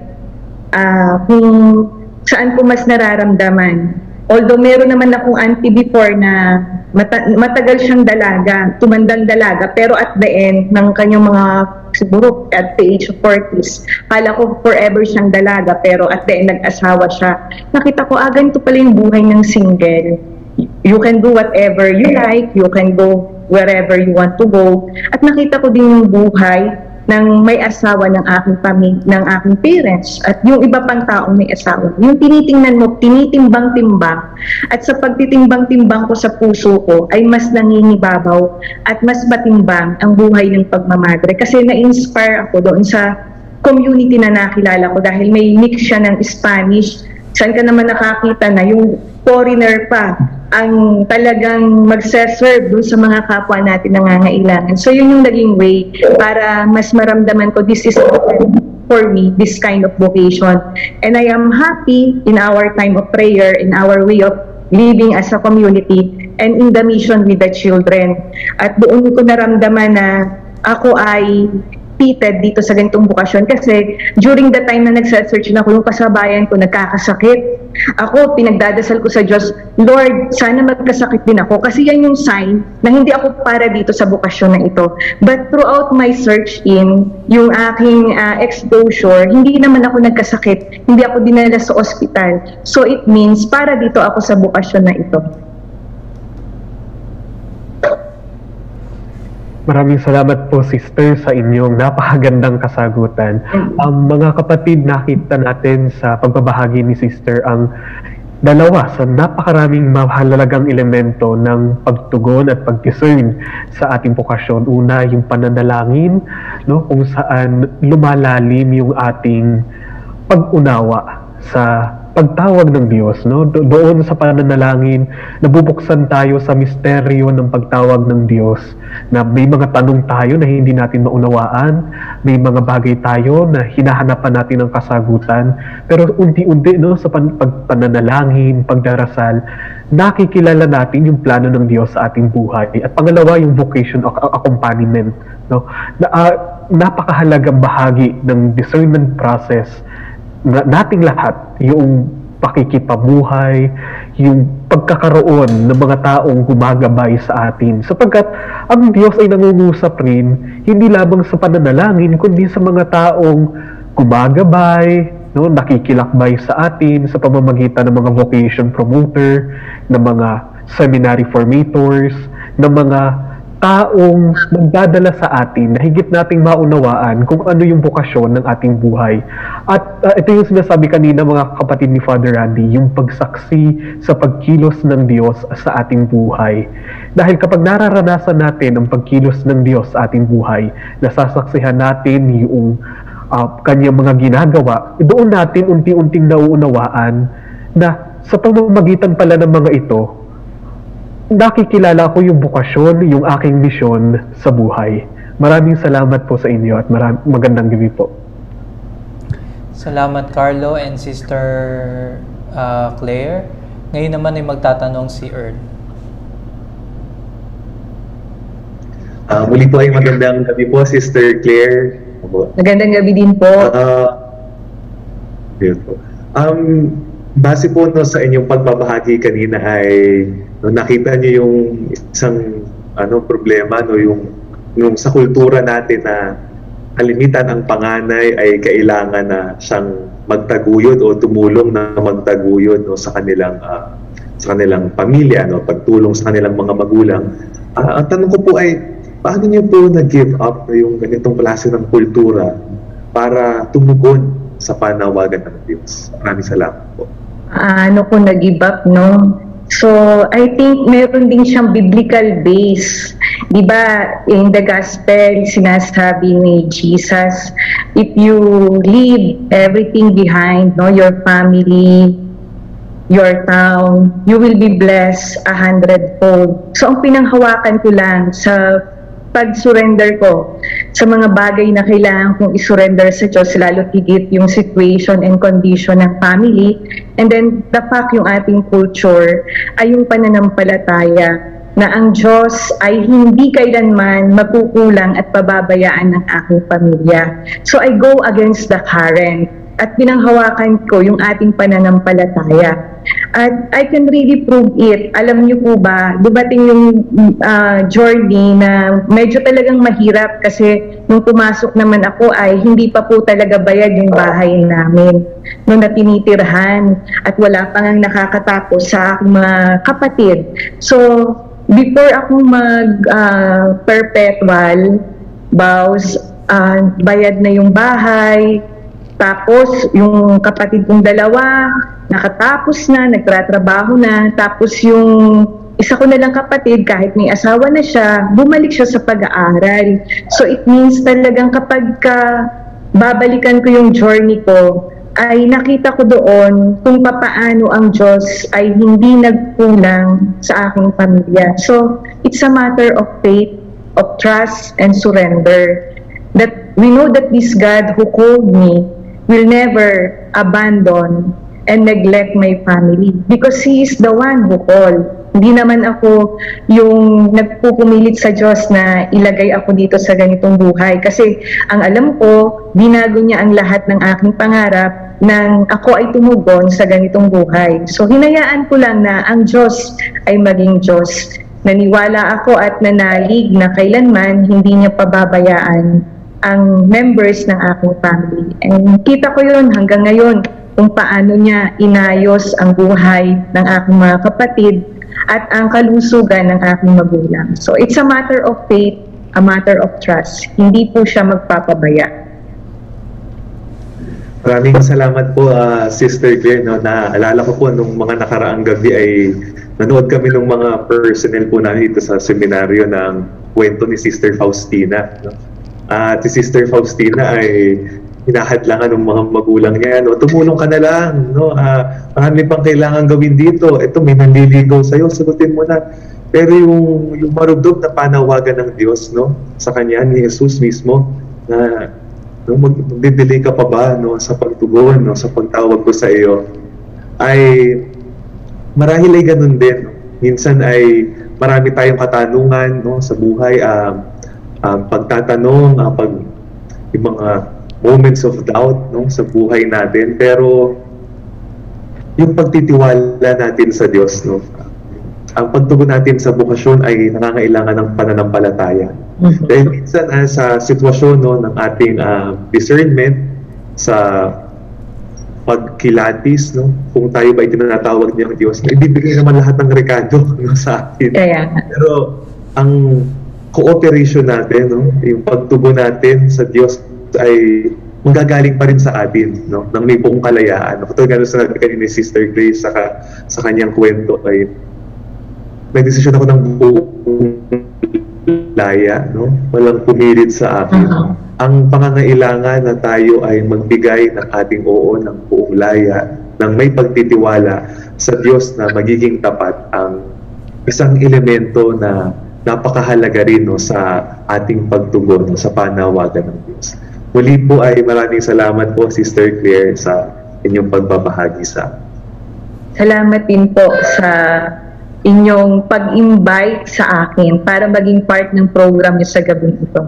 uh, kung saan ko mas nararamdaman. Although meron naman akong auntie before na mata matagal siyang dalaga, tumandang dalaga, pero at the end ng kanyang mga, siguro at the age of forties, kala ko forever siyang dalaga, pero at the end nag-asawa siya. Nakita ko, ah, ganito pala yung buhay ng single. You can do whatever you like, you can go wherever you want to go. At nakita ko din yung buhay ng may asawa ng aking pamilya, ng aking parents, at yung iba pang taong may asawa. Yung tinitingnan mo, tinitimbang-timbang, at sa pagtitimbang-timbang ko sa puso ko, ay mas nangingibabaw at mas matimbang ang buhay ng pagmamadre. Kasi na-inspire ako doon sa community na nakilala ko dahil may mix siya ng Spanish. Saan ka naman nakakita na yung foreigner pa ang talagang magse-serve dun sa mga kapwa natin nangangailangan. So yun yung naging way para mas maramdaman ko this is for me, this kind of vocation. And I am happy in our time of prayer, in our way of living as a community, and in the mission with the children. At doon ko naramdaman na ako ay fitted dito sa ganitong bokasyon kasi during the time na nagsa-search na ako, yung kasabayan ko nagkakasakit. Ako, pinagdadasal ko sa Diyos, Lord, sana magkasakit din ako kasi yan yung sign na hindi ako para dito sa bokasyon na ito. But throughout my search in, yung aking uh, exposure, hindi naman ako nagkasakit, hindi ako dinala sa ospital. So it means para dito ako sa bokasyon na ito. Maraming salamat po, Sister, sa inyong napakagandang kasagutan. Um, mga kapatid, nakita natin sa pagbabahagi ni Sister ang dalawa sa napakaraming mahalagang elemento ng pagtugon at pag-discern sa ating bokasyon. Una, yung pananalangin, no, kung saan lumalalim yung ating pag-unawa sa pagtawag ng Diyos, no? Do- doon sa pananalangin, nabubuksan tayo sa misteryo ng pagtawag ng Diyos, na may mga tanong tayo na hindi natin maunawaan, may mga bagay tayo na hinahanapan natin ng kasagutan, pero unti-unti, no, sa pan- pag- pananalangin, pagdarasal, nakikilala natin yung plano ng Diyos sa ating buhay. At pangalawa, yung vocation o accompaniment, no? Na, uh, napakahalagang bahagi ng discernment process na nating lahat, yung pakikipabuhay, yung pagkakaroon ng mga taong gumagabay sa atin. Sapagkat ang Diyos ay nangungusap rin, hindi lamang sa pananalangin, kundi sa mga taong gumagabay, no, nakikilakbay sa atin sa pamamagitan ng mga vocation promoter, ng mga seminary formators, ng mga taong magdadala sa atin na higit nating maunawaan kung ano yung bokasyon ng ating buhay. At uh, ito yung sinasabi kanina, mga kapatid ni Father Randy, yung pagsaksi sa pagkilos ng Diyos sa ating buhay. Dahil kapag nararanasan natin ang pagkilos ng Diyos sa ating buhay, nasasaksihan natin yung uh, kanyang mga ginagawa, doon natin unti-unting nauunawaan na sa pamamagitan pala ng mga ito, nakikilala ko yung bokasyon, yung aking misyon sa buhay. Maraming salamat po sa inyo at maram- magandang gabi po. Salamat Carlo and Sister uh, Claire. Ngayon naman ay magtatanong si Earl. Uh, muli po ay magandang gabi po, Sister Claire. Magandang gabi din po. Uh, beautiful. Um, base po no, sa inyong pagbabahagi kanina ay no, nakita niyo yung isang ano problema no yung yung sa kultura natin na kalimitan ang panganay ay kailangan na siyang magtaguyod o tumulong na magtaguyod no, sa kanilang uh, sa kanilang pamilya no, pagtulong sa kanilang mga magulang. Uh, ang tanong ko po ay paano niyo po nag-give up no, yung ganitong klase ng kultura para tumugon sa panawagan ng Diyos? Maraming salamat po. Ano ko nag-give up, no? So, I think meron din siyang biblical base. Di ba, in the gospel, sinasabi ni Jesus, if you leave everything behind, no, your family, your town, you will be blessed a hundredfold. So, ang pinanghawakan ko lang sa pag-surrender ko sa mga bagay na kailangan kong isurrender sa Diyos, lalo higit yung situation and condition ng family. And then, the fact yung ating culture ay yung pananampalataya na ang Diyos ay hindi kailanman makukulang at pababayaan ng aking pamilya. So, I go against the current at pinanghawakan ko yung ating pananampalataya. At I can really prove it. Alam niyo po ba, dumating yung uh, journey na medyo talagang mahirap kasi nung pumasok naman ako ay hindi pa po talaga bayad yung bahay namin. Nung natinitirhan at wala pang ang nakakatapos sa aking mga kapatid. So, before akong mag-perpetual uh, vows, uh, bayad na yung bahay, tapos yung kapatid kong dalawa, nakatapos na, nagtratrabaho na, tapos yung isa ko na lang kapatid, kahit may asawa na siya, bumalik siya sa pag-aaral. So it means talagang kapag ka babalikan ko yung journey ko, ay nakita ko doon kung papaano ang Diyos ay hindi nagkulang sa aking pamilya. So it's a matter of faith, of trust, and surrender. That we know that this God who called me will never abandon and neglect my family because He is the one who called. Hindi naman ako yung nagpupumilit sa Diyos na ilagay ako dito sa ganitong buhay. Kasi ang alam ko, binago niya ang lahat ng aking pangarap nang ako ay tumugon sa ganitong buhay. So hinayaan ko lang na ang Diyos ay maging Diyos. Naniwala ako at nanalig na kailanman hindi niya pababayaan ang members ng aking family. And kita ko yun hanggang ngayon kung paano niya inayos ang buhay ng aking mga kapatid at ang kalusugan ng aking magulang. So it's a matter of faith, a matter of trust. Hindi po siya magpapabaya. Maraming salamat po, uh, Sister Claire. No? Naalala ko po nung mga nakaraang gabi ay nanood kami ng mga personnel po namin dito sa seminaryo ng kwento ni Sister Faustina. No? At uh, si Sister Faustina ay hinahadlangan ng mga magulang niya, no? Tumulong ka na lang, no? Ah, marami pang kailangan gawin dito. Ito, may nanliligaw sa'yo, sagutin mo na. Pero yung, yung marubdob na panawagan ng Diyos, no? Sa kanya, ni Jesus mismo, na no, magdidelay ka pa ba, no? Sa pagtugon, no? Sa pagtawag ko sa iyo, ay marahil ay ganun din, no? Minsan ay marami tayong katanungan, no? Sa buhay, um, um, pagtatanong, uh, pag, yung mga moments of doubt, no, sa buhay natin, pero yung pagtitiwala natin sa Diyos, no, ang pagtugon natin sa bukasyon ay nangangailangan ng pananampalataya. Mm-hmm. Dahil minsan uh, sa sitwasyon, no, ng ating uh, discernment sa pagkilatis, no, kung tayo ba itinatawag niya ng Diyos, na ibibigay naman lahat ng rekado, no, sa atin. Kaya. Pero ang cooperation natin, no, yung pagtugon natin sa Diyos ay manggagaling pa rin sa atin, no, nang may buong kalayaan. No? Ito gano'n sa kanina ni Sister Grace saka, sa kanyang kwento ay may desisyon ako ng buong laya, no? Walang pumilit sa akin. Uh-huh. Ang pangangailangan na tayo ay magbigay ng ating oo ng buong laya, ng may pagtitiwala sa Diyos na magiging tapat, ang isang elemento na napakahalaga rin, no, sa ating pagtugon, no, sa panawagan ng Diyos. Muli po ay maraming salamat po, Sister Claire, sa inyong pagbabahagi sa amin. Salamat din po sa inyong pag-invite sa akin para maging part ng program niyo sa gabing ito.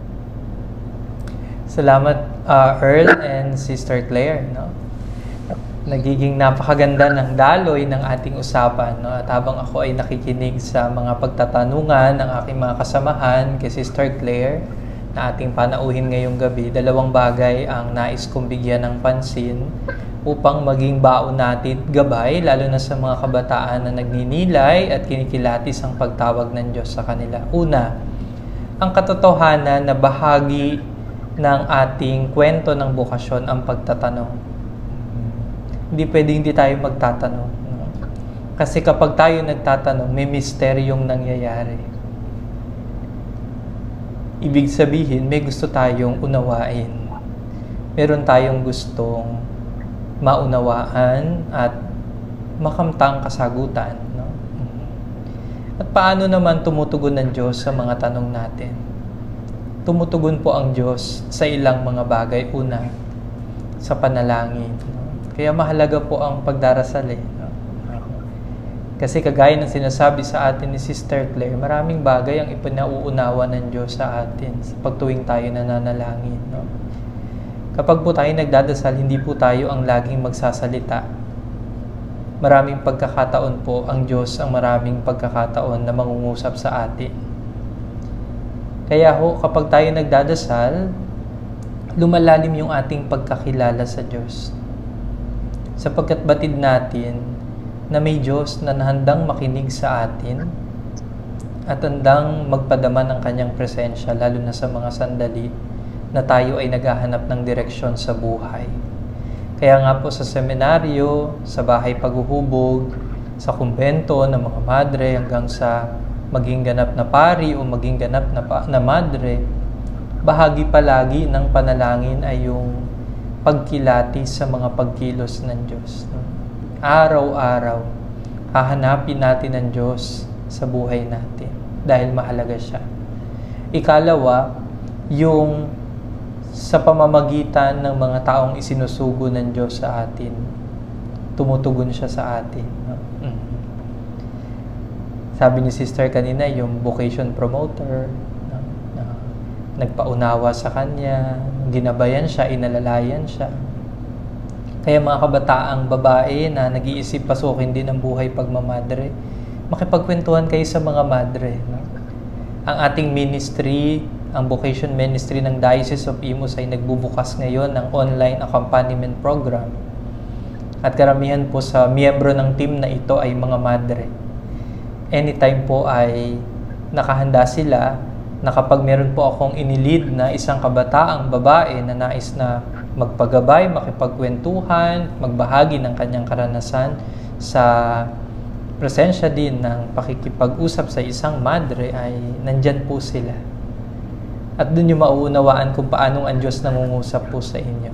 Salamat, uh, Earl and Sister Claire, no? Nagiging napakaganda ng daloy ng ating usapan, no? At habang ako ay nakikinig sa mga pagtatanungan ng aking mga kasamahan kay Sister Claire na ating panauhin ngayong gabi, dalawang bagay ang nais kong bigyan ng pansin upang maging baon natin gabay, lalo na sa mga kabataan na nagninilay at kinikilatis ang pagtawag ng Diyos sa kanila. Una, ang katotohanan na bahagi ng ating kwento ng bukasyon ang pagtatanong. Hindi pwedeng hindi tayo magtatanong. No? Kasi kapag tayo nagtatanong, may misteryong nangyayari. Ibig sabihin, may gusto tayong unawain. Meron tayong gustong maunawaan at makamtang kasagutan. No? At paano naman tumutugon ng Diyos sa mga tanong natin? Tumutugon po ang Diyos sa ilang mga bagay. Una, sa panalangin. No? Kaya mahalaga po ang pagdarasal eh. No? Kasi kagaya ng sinasabi sa atin ni Sister Claire, maraming bagay ang ipinauunawa ng Diyos sa atin sa pagtuwing tayo nananalangin. No? Kapag po tayo nagdadasal, hindi po tayo ang laging magsasalita. Maraming pagkakataon po ang Diyos ang maraming pagkakataon na mangungusap sa atin. Kaya ho, kapag tayo nagdadasal, lumalalim yung ating pagkakilala sa Diyos. Sapagkat batid natin na may Diyos na handang makinig sa atin at handang magpadama ng kanyang presensya, lalo na sa mga sandali na tayo ay naghahanap ng direksyon sa buhay. Kaya nga po sa seminaryo, sa bahay paghuhubog, sa kumbento ng mga madre, hanggang sa maging ganap na pari o maging ganap na, pa, na madre, bahagi palagi ng panalangin ay yung pagkilati sa mga pagkilos ng Diyos. Araw-araw, hahanapin natin ang Diyos sa buhay natin dahil mahalaga siya. Ikalawa, yung sa pamamagitan ng mga taong isinusugo ng Diyos sa atin, tumutugon siya sa atin. Mm. Sabi ni Sister kanina, yung vocation promoter, na, na, nagpaunawa sa kanya, ginabayan siya, inalalayan siya. Kaya mga kabataang babae na nag-iisip pasukin din ang buhay pagmamadre, makipagkwentuhan kayo sa mga madre. No? Ang ating ministry, ang vocation ministry ng Diocese of Imus ay nagbubukas ngayon ng online accompaniment program. At karamihan po sa miyembro ng team na ito ay mga madre. Anytime po ay nakahanda sila na kapag meron po akong inilid na isang kabataang babae na nais na magpagabay, makipagkwentuhan, magbahagi ng kanyang karanasan sa presensya din ng pakikipag-usap sa isang madre, ay nandyan po sila. At doon yung mauunawaan kung paanong ang Diyos nangungusap po sa inyo.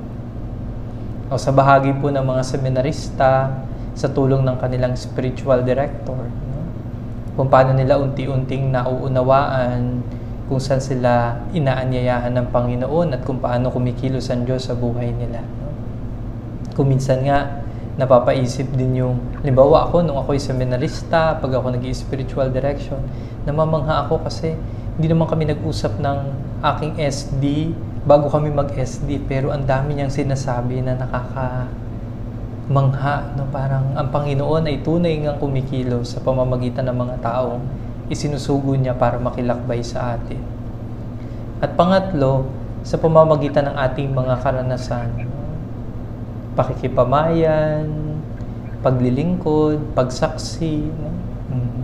O sa bahagi po ng mga seminarista, sa tulong ng kanilang spiritual director, no? Kung paano nila unti-unting nauunawaan kung saan sila inaanyayahan ng Panginoon at kung paano kumikilos ang Diyos sa buhay nila. No? Kung minsan nga, napapaisip din yung, halimbawa ako, nung ako'y seminarista, pag ako nag-spiritual direction, namamangha ako kasi hindi naman kami nag-usap ng aking S D bago kami mag-S D, pero ang dami niyang sinasabi na nakakamangha, no? Parang ang Panginoon ay tunay ngang kumikilos sa pamamagitan ng mga taong isinusugo niya para makilakbay sa atin. At pangatlo, sa pamamagitan ng ating mga karanasan, pakikipamayan, paglilingkod, pagsaksi, no? Mm-hmm.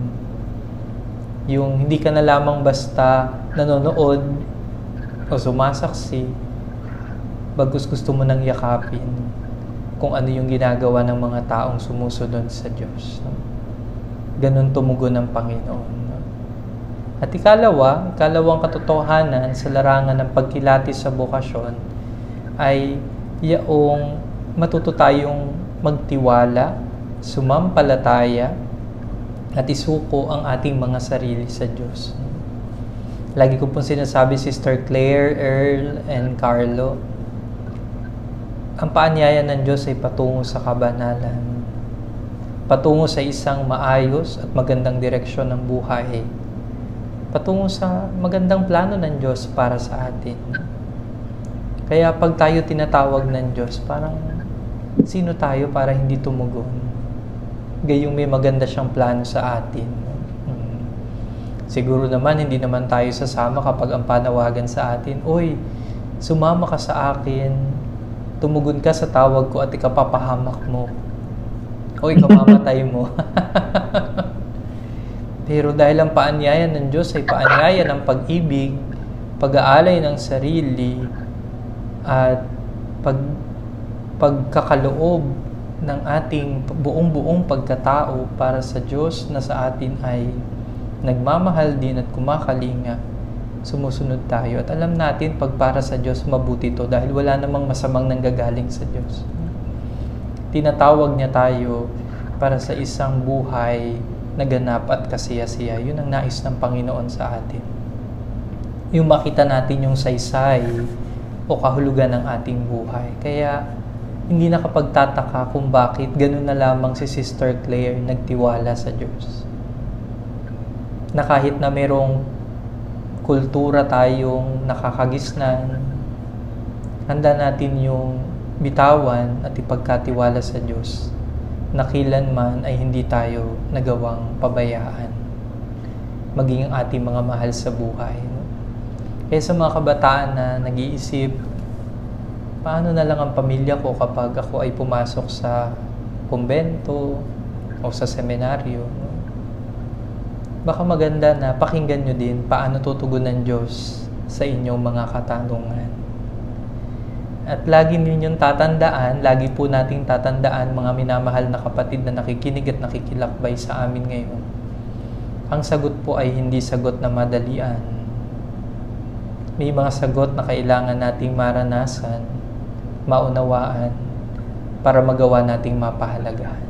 Yung hindi ka na lamang basta nanonood o sumasaksi, bagkus gusto mo nang yakapin kung ano yung ginagawa ng mga taong sumusunod sa Diyos. No? Ganon tumugon ng Panginoon. No? At ikalawa, ikalawang katotohanan sa larangan ng pagkilatis sa bokasyon ay yaong matuto tayong magtiwala, sumampalataya, at isuko ang ating mga sarili sa Diyos. Lagi ko pong sinasabi, Sister Claire, Earl, and Carlo, ang paanyaya ng Diyos ay patungo sa kabanalan, patungo sa isang maayos at magandang direksyon ng buhay, patungo sa magandang plano ng Diyos para sa atin. Kaya pag tayo tinatawag ng Diyos, parang sino tayo para hindi tumugon? Gayong may maganda siyang plano sa atin. Hmm. Siguro naman, hindi naman tayo sasama kapag ang panawagan sa atin, "Oy, sumama ka sa akin, tumugon ka sa tawag ko at ikapapahamak mo. O ikamamatay mo." Pero dahil ang paanyaya ng Diyos ay paanyaya ng pag-ibig, pag-aalay ng sarili, at pag pagkakaloob ng ating buong-buong pagkatao para sa Diyos na sa atin ay nagmamahal din at kumakalinga, sumusunod tayo. At alam natin, pag para sa Diyos, mabuti to dahil wala namang masamang nanggagaling sa Diyos. Tinatawag niya tayo para sa isang buhay na ganap at kasiya-siya. Yun ang nais ng Panginoon sa atin. Yung makita natin yung saysay o kahulugan ng ating buhay. Kaya hindi nakapagtataka kung bakit ganun na lamang si Sister Claire nagtiwala sa Diyos. Na kahit na merong kultura tayong nakakagisnan, handa natin yung bitawan at ipagkatiwala sa Diyos na kailanman ay hindi tayo nagawang pabayaan maging ang ating mga mahal sa buhay. Kaya sa mga kabataan na nag-iisip, paano na lang ang pamilya ko kapag ako ay pumasok sa kumbento o sa seminaryo? Baka maganda na pakinggan nyo din paano tutugon ng Diyos sa inyong mga katanungan. At lagi ninyong tatandaan, lagi po nating tatandaan, mga minamahal na kapatid na nakikinig at nakikilakbay sa amin ngayon, ang sagot po ay hindi sagot na madalian. May mga sagot na kailangan nating maranasan, maunawaan, para magawa nating mapahalagahan.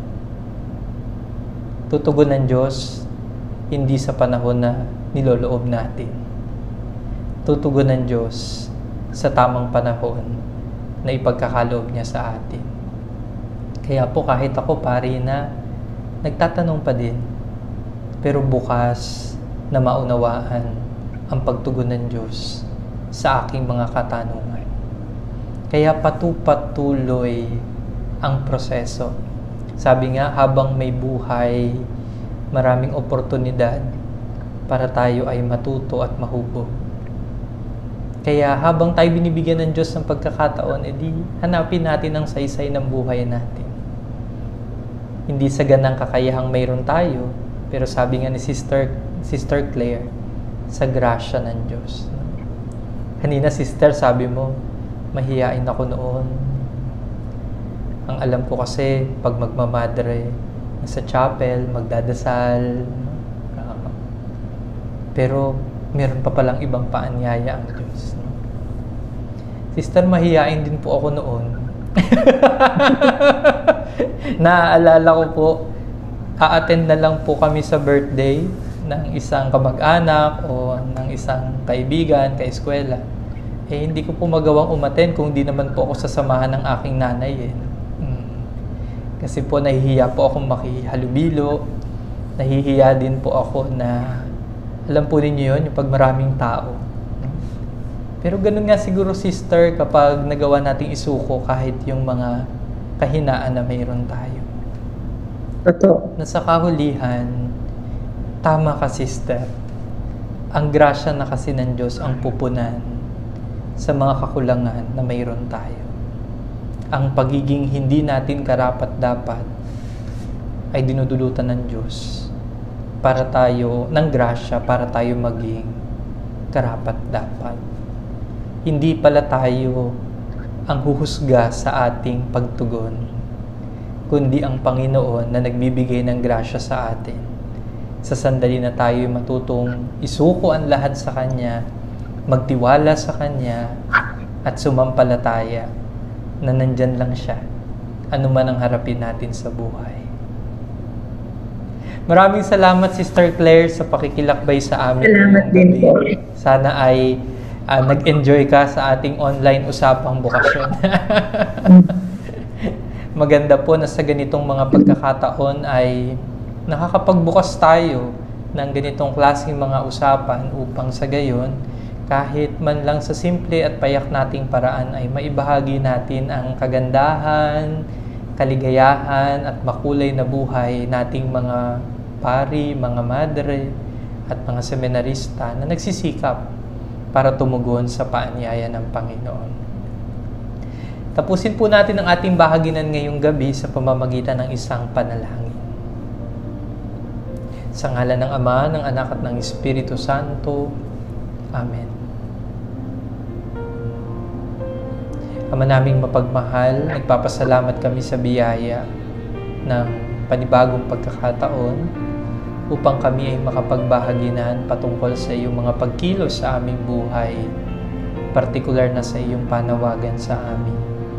Tutugon ng Diyos hindi sa panahon na niloloob natin. Tutugon ng Diyos sa tamang panahon na ipagkakaloob niya sa atin. Kaya po kahit ako pari na nagtatanong pa din, pero bukas na maunawaan ang pagtugon ng Diyos sa aking mga katanungan. Kaya patupatuloy ang proseso. Sabi nga, habang may buhay, maraming oportunidad para tayo ay matuto at mahubog. Kaya habang tayo binibigyan ng Diyos ng pagkakataon, edi hanapin natin ang saysay ng buhay natin. Hindi sa ganang kakayahang mayroon tayo, pero sabi nga ni Sister, Sister Claire, sa grasya ng Diyos. Kanina, Sister, sabi mo, mahiyain ako noon. Ang alam ko kasi, pag magmamadre, sa chapel, magdadasal. Uh, pero meron pa palang ibang paanyaya ang Diyos. No? Sister, mahihain din po ako noon. Naaalala ko po, a-attend na lang po kami sa birthday ng isang kamag-anak o ng isang kaibigan, kaeskwela. Eh, hindi ko po magawang umattend kung di naman po ako sasamahan ng aking nanay. Eh. Hmm. Kasi po nahihiya po akong makihalubilo. Nahihiya din po ako na, alam po ninyo yun, yung pag maraming tao. Pero ganun nga siguro, sister, kapag nagawa nating isuko kahit yung mga kahinaan na mayroon tayo. Totoo. Na sa kahulihan, tama ka, sister. Ang grasya na kasi ng Diyos ang pupunan sa mga kakulangan na mayroon tayo. Ang pagiging hindi natin karapat-dapat ay dinudulutan ng Diyos para tayo, ng grasya, para tayo maging karapat-dapat. Hindi pala tayo ang huhusga sa ating pagtugon, kundi ang Panginoon na nagbibigay ng grasya sa atin. Sa sandali na tayo matutong isuko ang lahat sa Kanya, magtiwala sa Kanya, at sumampalataya na nandyan lang Siya, anuman ang harapin natin sa buhay. Maraming salamat, Sister Claire, sa pakikilakbay sa amin. Salamat din po. Sana ay uh, nag-enjoy ka sa ating online usapang bukasyon. Maganda po na sa ganitong mga pagkakataon ay nakakapagbukas tayo ng ganitong klaseng mga usapan upang sa gayon, kahit man lang sa simple at payak nating paraan ay maibahagi natin ang kagandahan, kaligayahan at makulay na buhay nating mga pari, mga madre at mga seminarista na nagsisikap para tumugon sa paanyaya ng Panginoon. Tapusin po natin ang ating bahaginan ngayong gabi sa pamamagitan ng isang panalangin. Sa ngalan ng Ama, ng Anak at ng Espiritu Santo. Amen. Ama naming mapagmahal, nagpapasalamat kami sa biyaya ng panibagong pagkakataon upang kami ay makapagbahaginan patungkol sa iyong mga pagkilos sa aming buhay, partikular na sa iyong panawagan sa amin.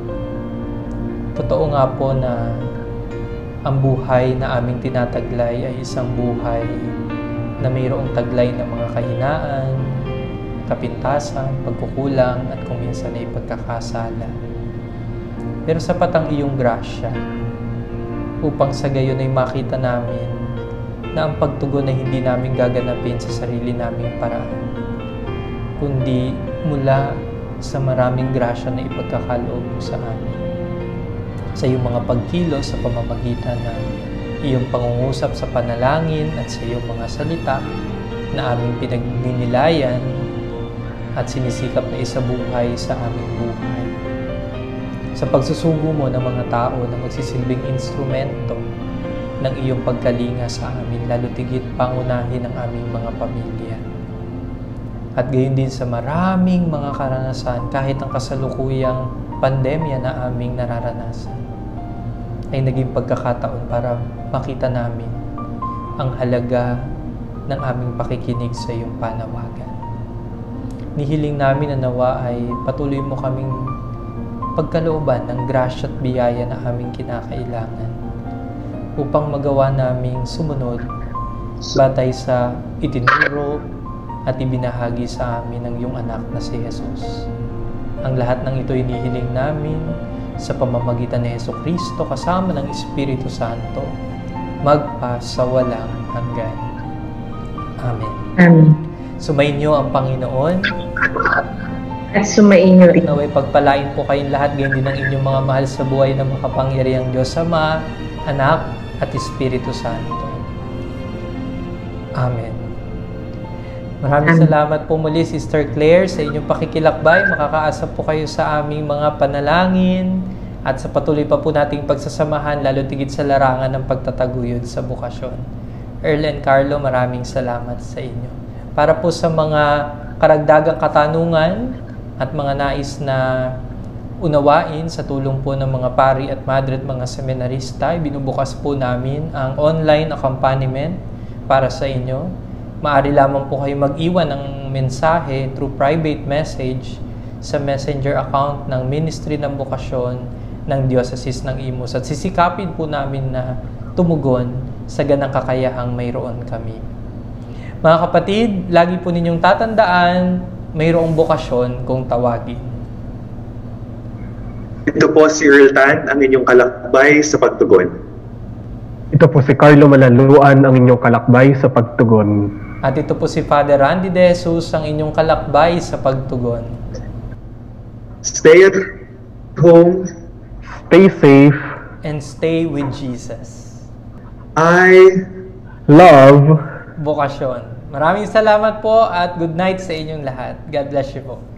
Totoo nga po na ang buhay na aming tinataglay ay isang buhay na mayroong taglay ng mga kahinaan, kapintasan, pagkukulang at kung minsan ay pagkakasala. Pero sapat ang iyong grasya upang sa gayon ay makita namin na ang pagtugon ay hindi namin gaganapin sa sarili naming paraan, kundi mula sa maraming grasya na ipagkakaloob mo sa amin. Sa iyong mga pagkilos sa pamamagitan ng iyong pangungusap sa panalangin at sa iyong mga salita na aming pinagninilayan at sinisikap na isabuhay sa aming buhay. Sa pagsusugo mo ng mga tao na magsisilbing instrumento ng iyong pagkalinga sa amin, lalo tigit pangunahin ang aming mga pamilya. At gayon din sa maraming mga karanasan, kahit ang kasalukuyang pandemya na aming nararanasan, ay naging pagkakataon para makita namin ang halaga ng aming pakikinig sa iyong panawagan. Nihiling namin na nawa ay patuloy mo kaming pagkalooban ng grasya at biyaya na aming kinakailangan upang magawa naming sumunod batay sa itinuro at ibinahagi sa amin ng iyong anak na si Jesus. Ang lahat ng ito inihiling namin sa pamamagitan ni Jesucristo kasama ng Espiritu Santo magpa sa walang hanggan. Amen. Amen. Sumainyo ang Panginoon At sumainyo rin. naway pagpalain po kayong lahat gayon din ang inyong mga mahal sa buhay na makapangyarihang Diyos Ama, Anak at Espiritu Santo. Amen. Maraming Amen. salamat po muli, Sister Claire, sa inyong pakikilakbay. Makakaasa po kayo sa aming mga panalangin at sa patuloy pa po nating pagsasamahan, lalo tigit sa larangan ng pagtataguyod sa bukasyon. Earl and Carlo, maraming salamat sa inyo. Para po sa mga karagdagang katanungan at mga nais na unawain sa tulong po ng mga pari at madre at mga seminarista, binubukas po namin ang online accompaniment para sa inyo. Maaari lamang po kayo mag-iwan ng mensahe through private message sa messenger account ng Ministry ng Bokasyon ng Diocese ng Imus. At sisikapin po namin na tumugon sa ganang kakayahang mayroon kami. Mga kapatid, lagi po ninyong tatandaan, mayroong bokasyon kung tawagin. Ito po si Earl Tan, ang inyong kalakbay sa pagtugon. Ito po si Carlo Malaluan, ang inyong kalakbay sa pagtugon. At ito po si Father Randy De Jesus, ang inyong kalakbay sa pagtugon. Stay at home. Stay safe. And stay with Jesus. I Love. Bokasyon. Maraming salamat po at good night sa inyong lahat. God bless you po.